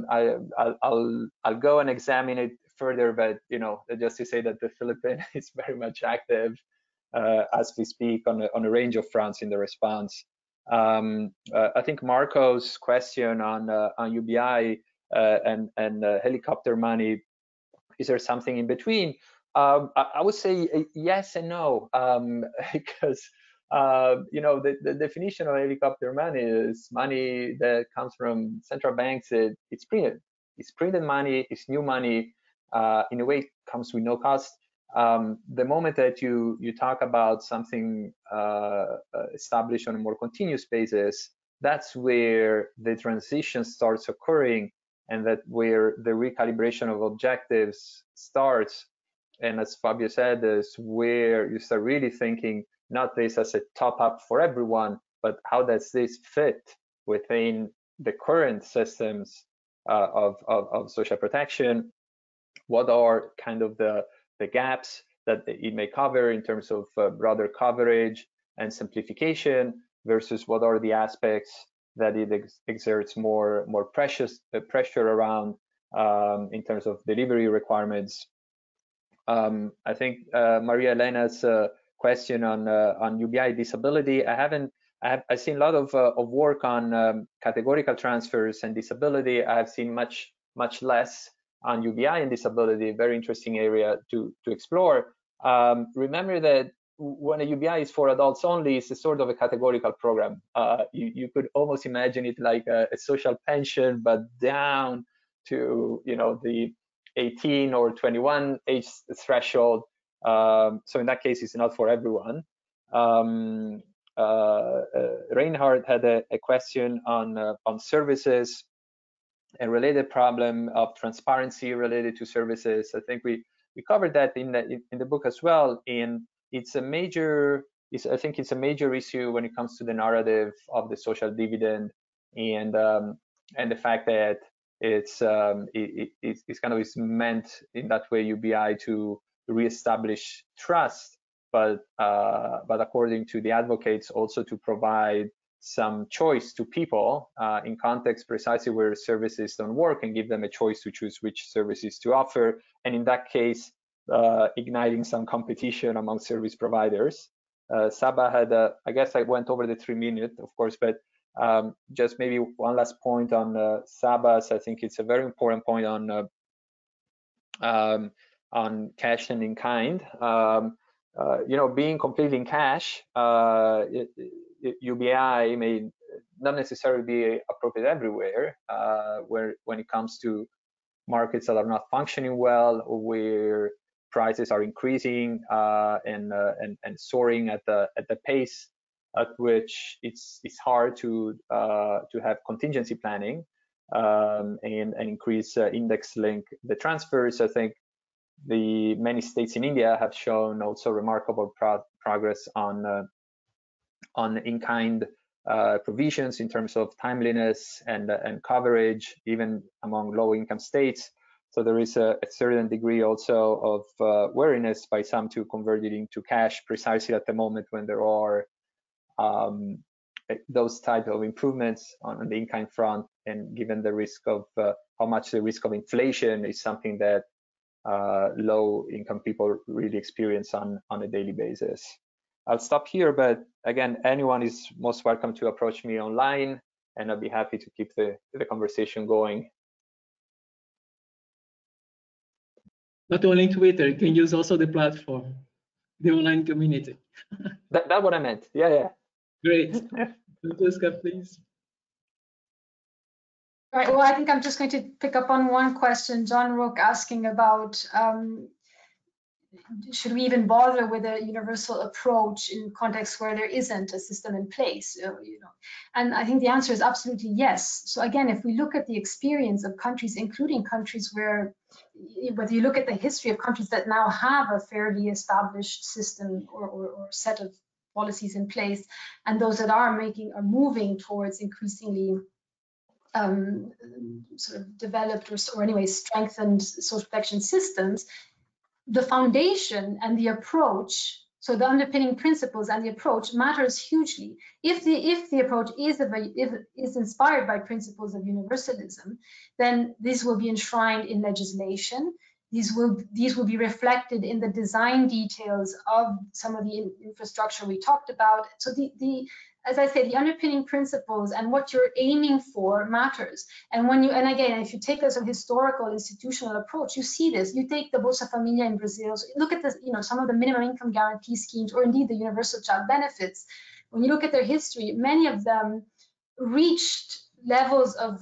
go and examine it further, but just to say that the Philippines is very much active as we speak on a range of fronts in the response. I think Marco's question on UBI and helicopter money, is there something in between? I would say yes and no, because the definition of helicopter money is money that comes from central banks. It's printed. It's printed money. It's new money. In a way, it comes with no cost. The moment that you talk about something established on a more continuous basis, that's where the transition starts occurring, and that where the recalibration of objectives starts. And as Fábio said, is where you start really thinking not this as a top up for everyone, but how does this fit within the current systems of social protection? What are kind of the gaps that it may cover in terms of broader coverage and simplification, versus what are the aspects that it exerts more pressure around in terms of delivery requirements. I think Maria Elena's question on UBI disability, I've seen a lot of work on categorical transfers and disability. I've seen much less on UBI and disability. Very interesting area to explore. Remember that when a UBI is for adults only, it's a sort of a categorical program. You could almost imagine it like a social pension, but down to the 18 or 21 age threshold. So in that case, it's not for everyone. Reinhard had a question on services, a related problem of transparency related to services. I think we covered that in the book as well. And it's a major issue when it comes to the narrative of the social dividend, and the fact that it's kind of is meant in that way, UBI, to reestablish trust, but according to the advocates, also to provide some choice to people in context precisely where services don't work, and give them a choice to choose which services to offer. And in that case, igniting some competition among service providers. Saba had, I guess I went over the 3 minutes, of course, but just maybe one last point on Saba's. I think it's a very important point on cash and in kind. Being completely in cash, UBI may not necessarily be appropriate everywhere, when it comes to markets that are not functioning well, or where prices are increasing and soaring at the pace at which it's hard to have contingency planning and increase index link the transfers. I think the many states in India have shown also remarkable progress on in-kind provisions in terms of timeliness and coverage, even among low-income states. So there is a certain degree also of wariness by some to convert it into cash precisely at the moment when there are those type of improvements on the in-kind front, and given the risk of how much the risk of inflation is something that low-income people really experience on a daily basis. I'll stop here, but again, anyone is most welcome to approach me online, and I'll be happy to keep the conversation going. Not only Twitter, you can use also the platform, the online community. That's what I meant. Yeah. Great. Francesca, please. All right. Well, I think I'm just going to pick up on one question. John Rook asking about should we even bother with a universal approach in contexts where there isn't a system in place? And I think the answer is absolutely yes. So again, if we look at the experience of countries, including countries where, whether you look at the history of countries that now have a fairly established system or set of policies in place, and those that are moving towards increasingly sort of developed or anyway strengthened social protection systems, the foundation and the approach, so the underpinning principles and the approach matters hugely. If the approach is inspired by principles of universalism, then this will be enshrined in legislation. These will be reflected in the design details of some of the infrastructure we talked about. So as I said, the underpinning principles and what you're aiming for matters. And again, if you take a sort of historical institutional approach, you see this. You take the Bolsa Familia in Brazil. So look at this, some of the minimum income guarantee schemes, or indeed the universal child benefits. When you look at their history, many of them reached levels of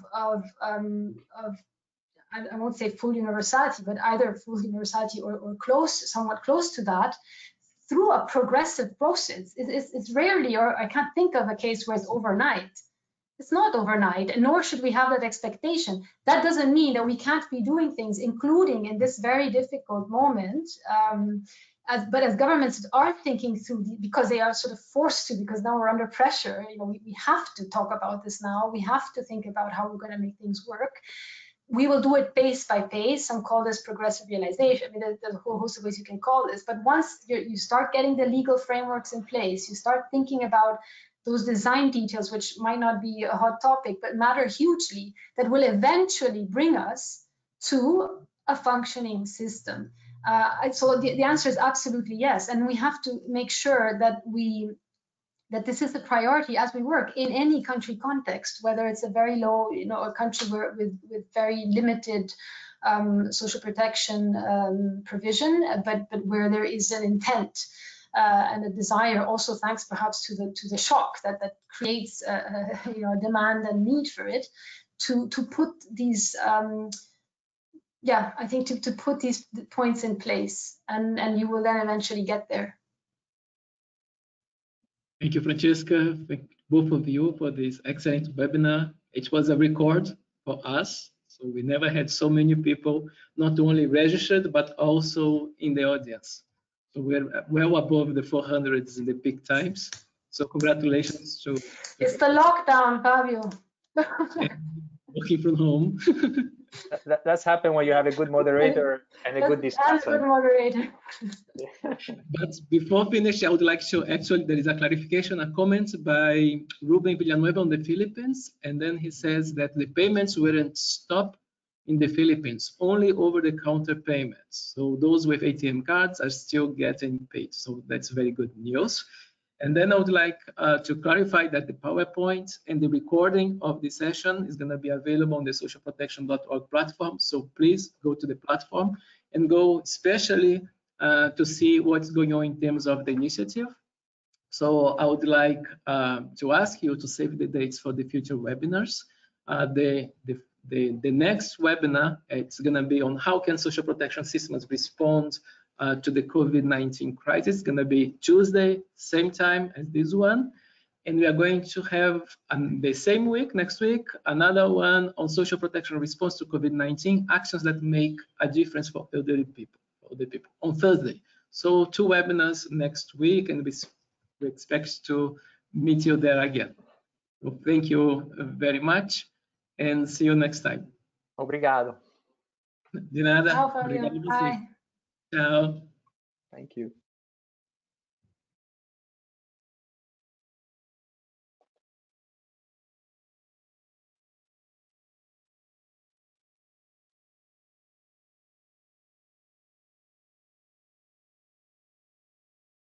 I won't say full universality, but either full universality or somewhat close to that, through a progressive process. It's rarely, or I can't think of a case where it's overnight. It's not overnight, and nor should we have that expectation. That doesn't mean that we can't be doing things, including in this very difficult moment. But as governments are thinking through, because they are sort of forced to, because now we're under pressure, we have to talk about this now. We have to think about how we're going to make things work. We will do it pace by pace. Some call this progressive realization. I mean, there's a whole host of ways you can call this. But once you start getting the legal frameworks in place, you start thinking about those design details, which might not be a hot topic, but matter hugely, that will eventually bring us to a functioning system. So the answer is absolutely yes. And we have to make sure that this is a priority as we work in any country context, whether it's a very low, a country with very limited social protection provision, but where there is an intent and a desire, also thanks perhaps to the shock that creates a demand and need for it, to put these I think to put these points in place, and you will then eventually get there. Thank you, Francesca. Thank both of you for this excellent webinar. It was a record for us. So we never had so many people, not only registered, but also in the audience. So we're well above the 400s in the peak times. So congratulations to... It's the lockdown, Fábio. Working from home. That's happened when you have a good moderator and a good discussant. And a good moderator. But before finishing, I would like to actually, there is a clarification, a comment by Ruben Villanueva on the Philippines. And then he says that the payments weren't stopped in the Philippines, only over-the-counter payments. So those with ATM cards are still getting paid. So that's very good news. And then I would like to clarify that the PowerPoint and the recording of the session is going to be available on the socialprotection.org platform. So please go to the platform and go especially to see what's going on in terms of the initiative. So I would like to ask you to save the dates for the future webinars. The next webinar, it's going to be on how can social protection systems respond to the COVID-19 crisis. It's going to be Tuesday, same time as this one. And we are going to have the same week, next week, another one on social protection response to COVID-19, actions that make a difference for elderly people, on Thursday. So 2 webinars next week, and we expect to meet you there again. So thank you very much, and see you next time. Obrigado. De nada. Ciao, Fábio. Bye. Ciao. Thank you.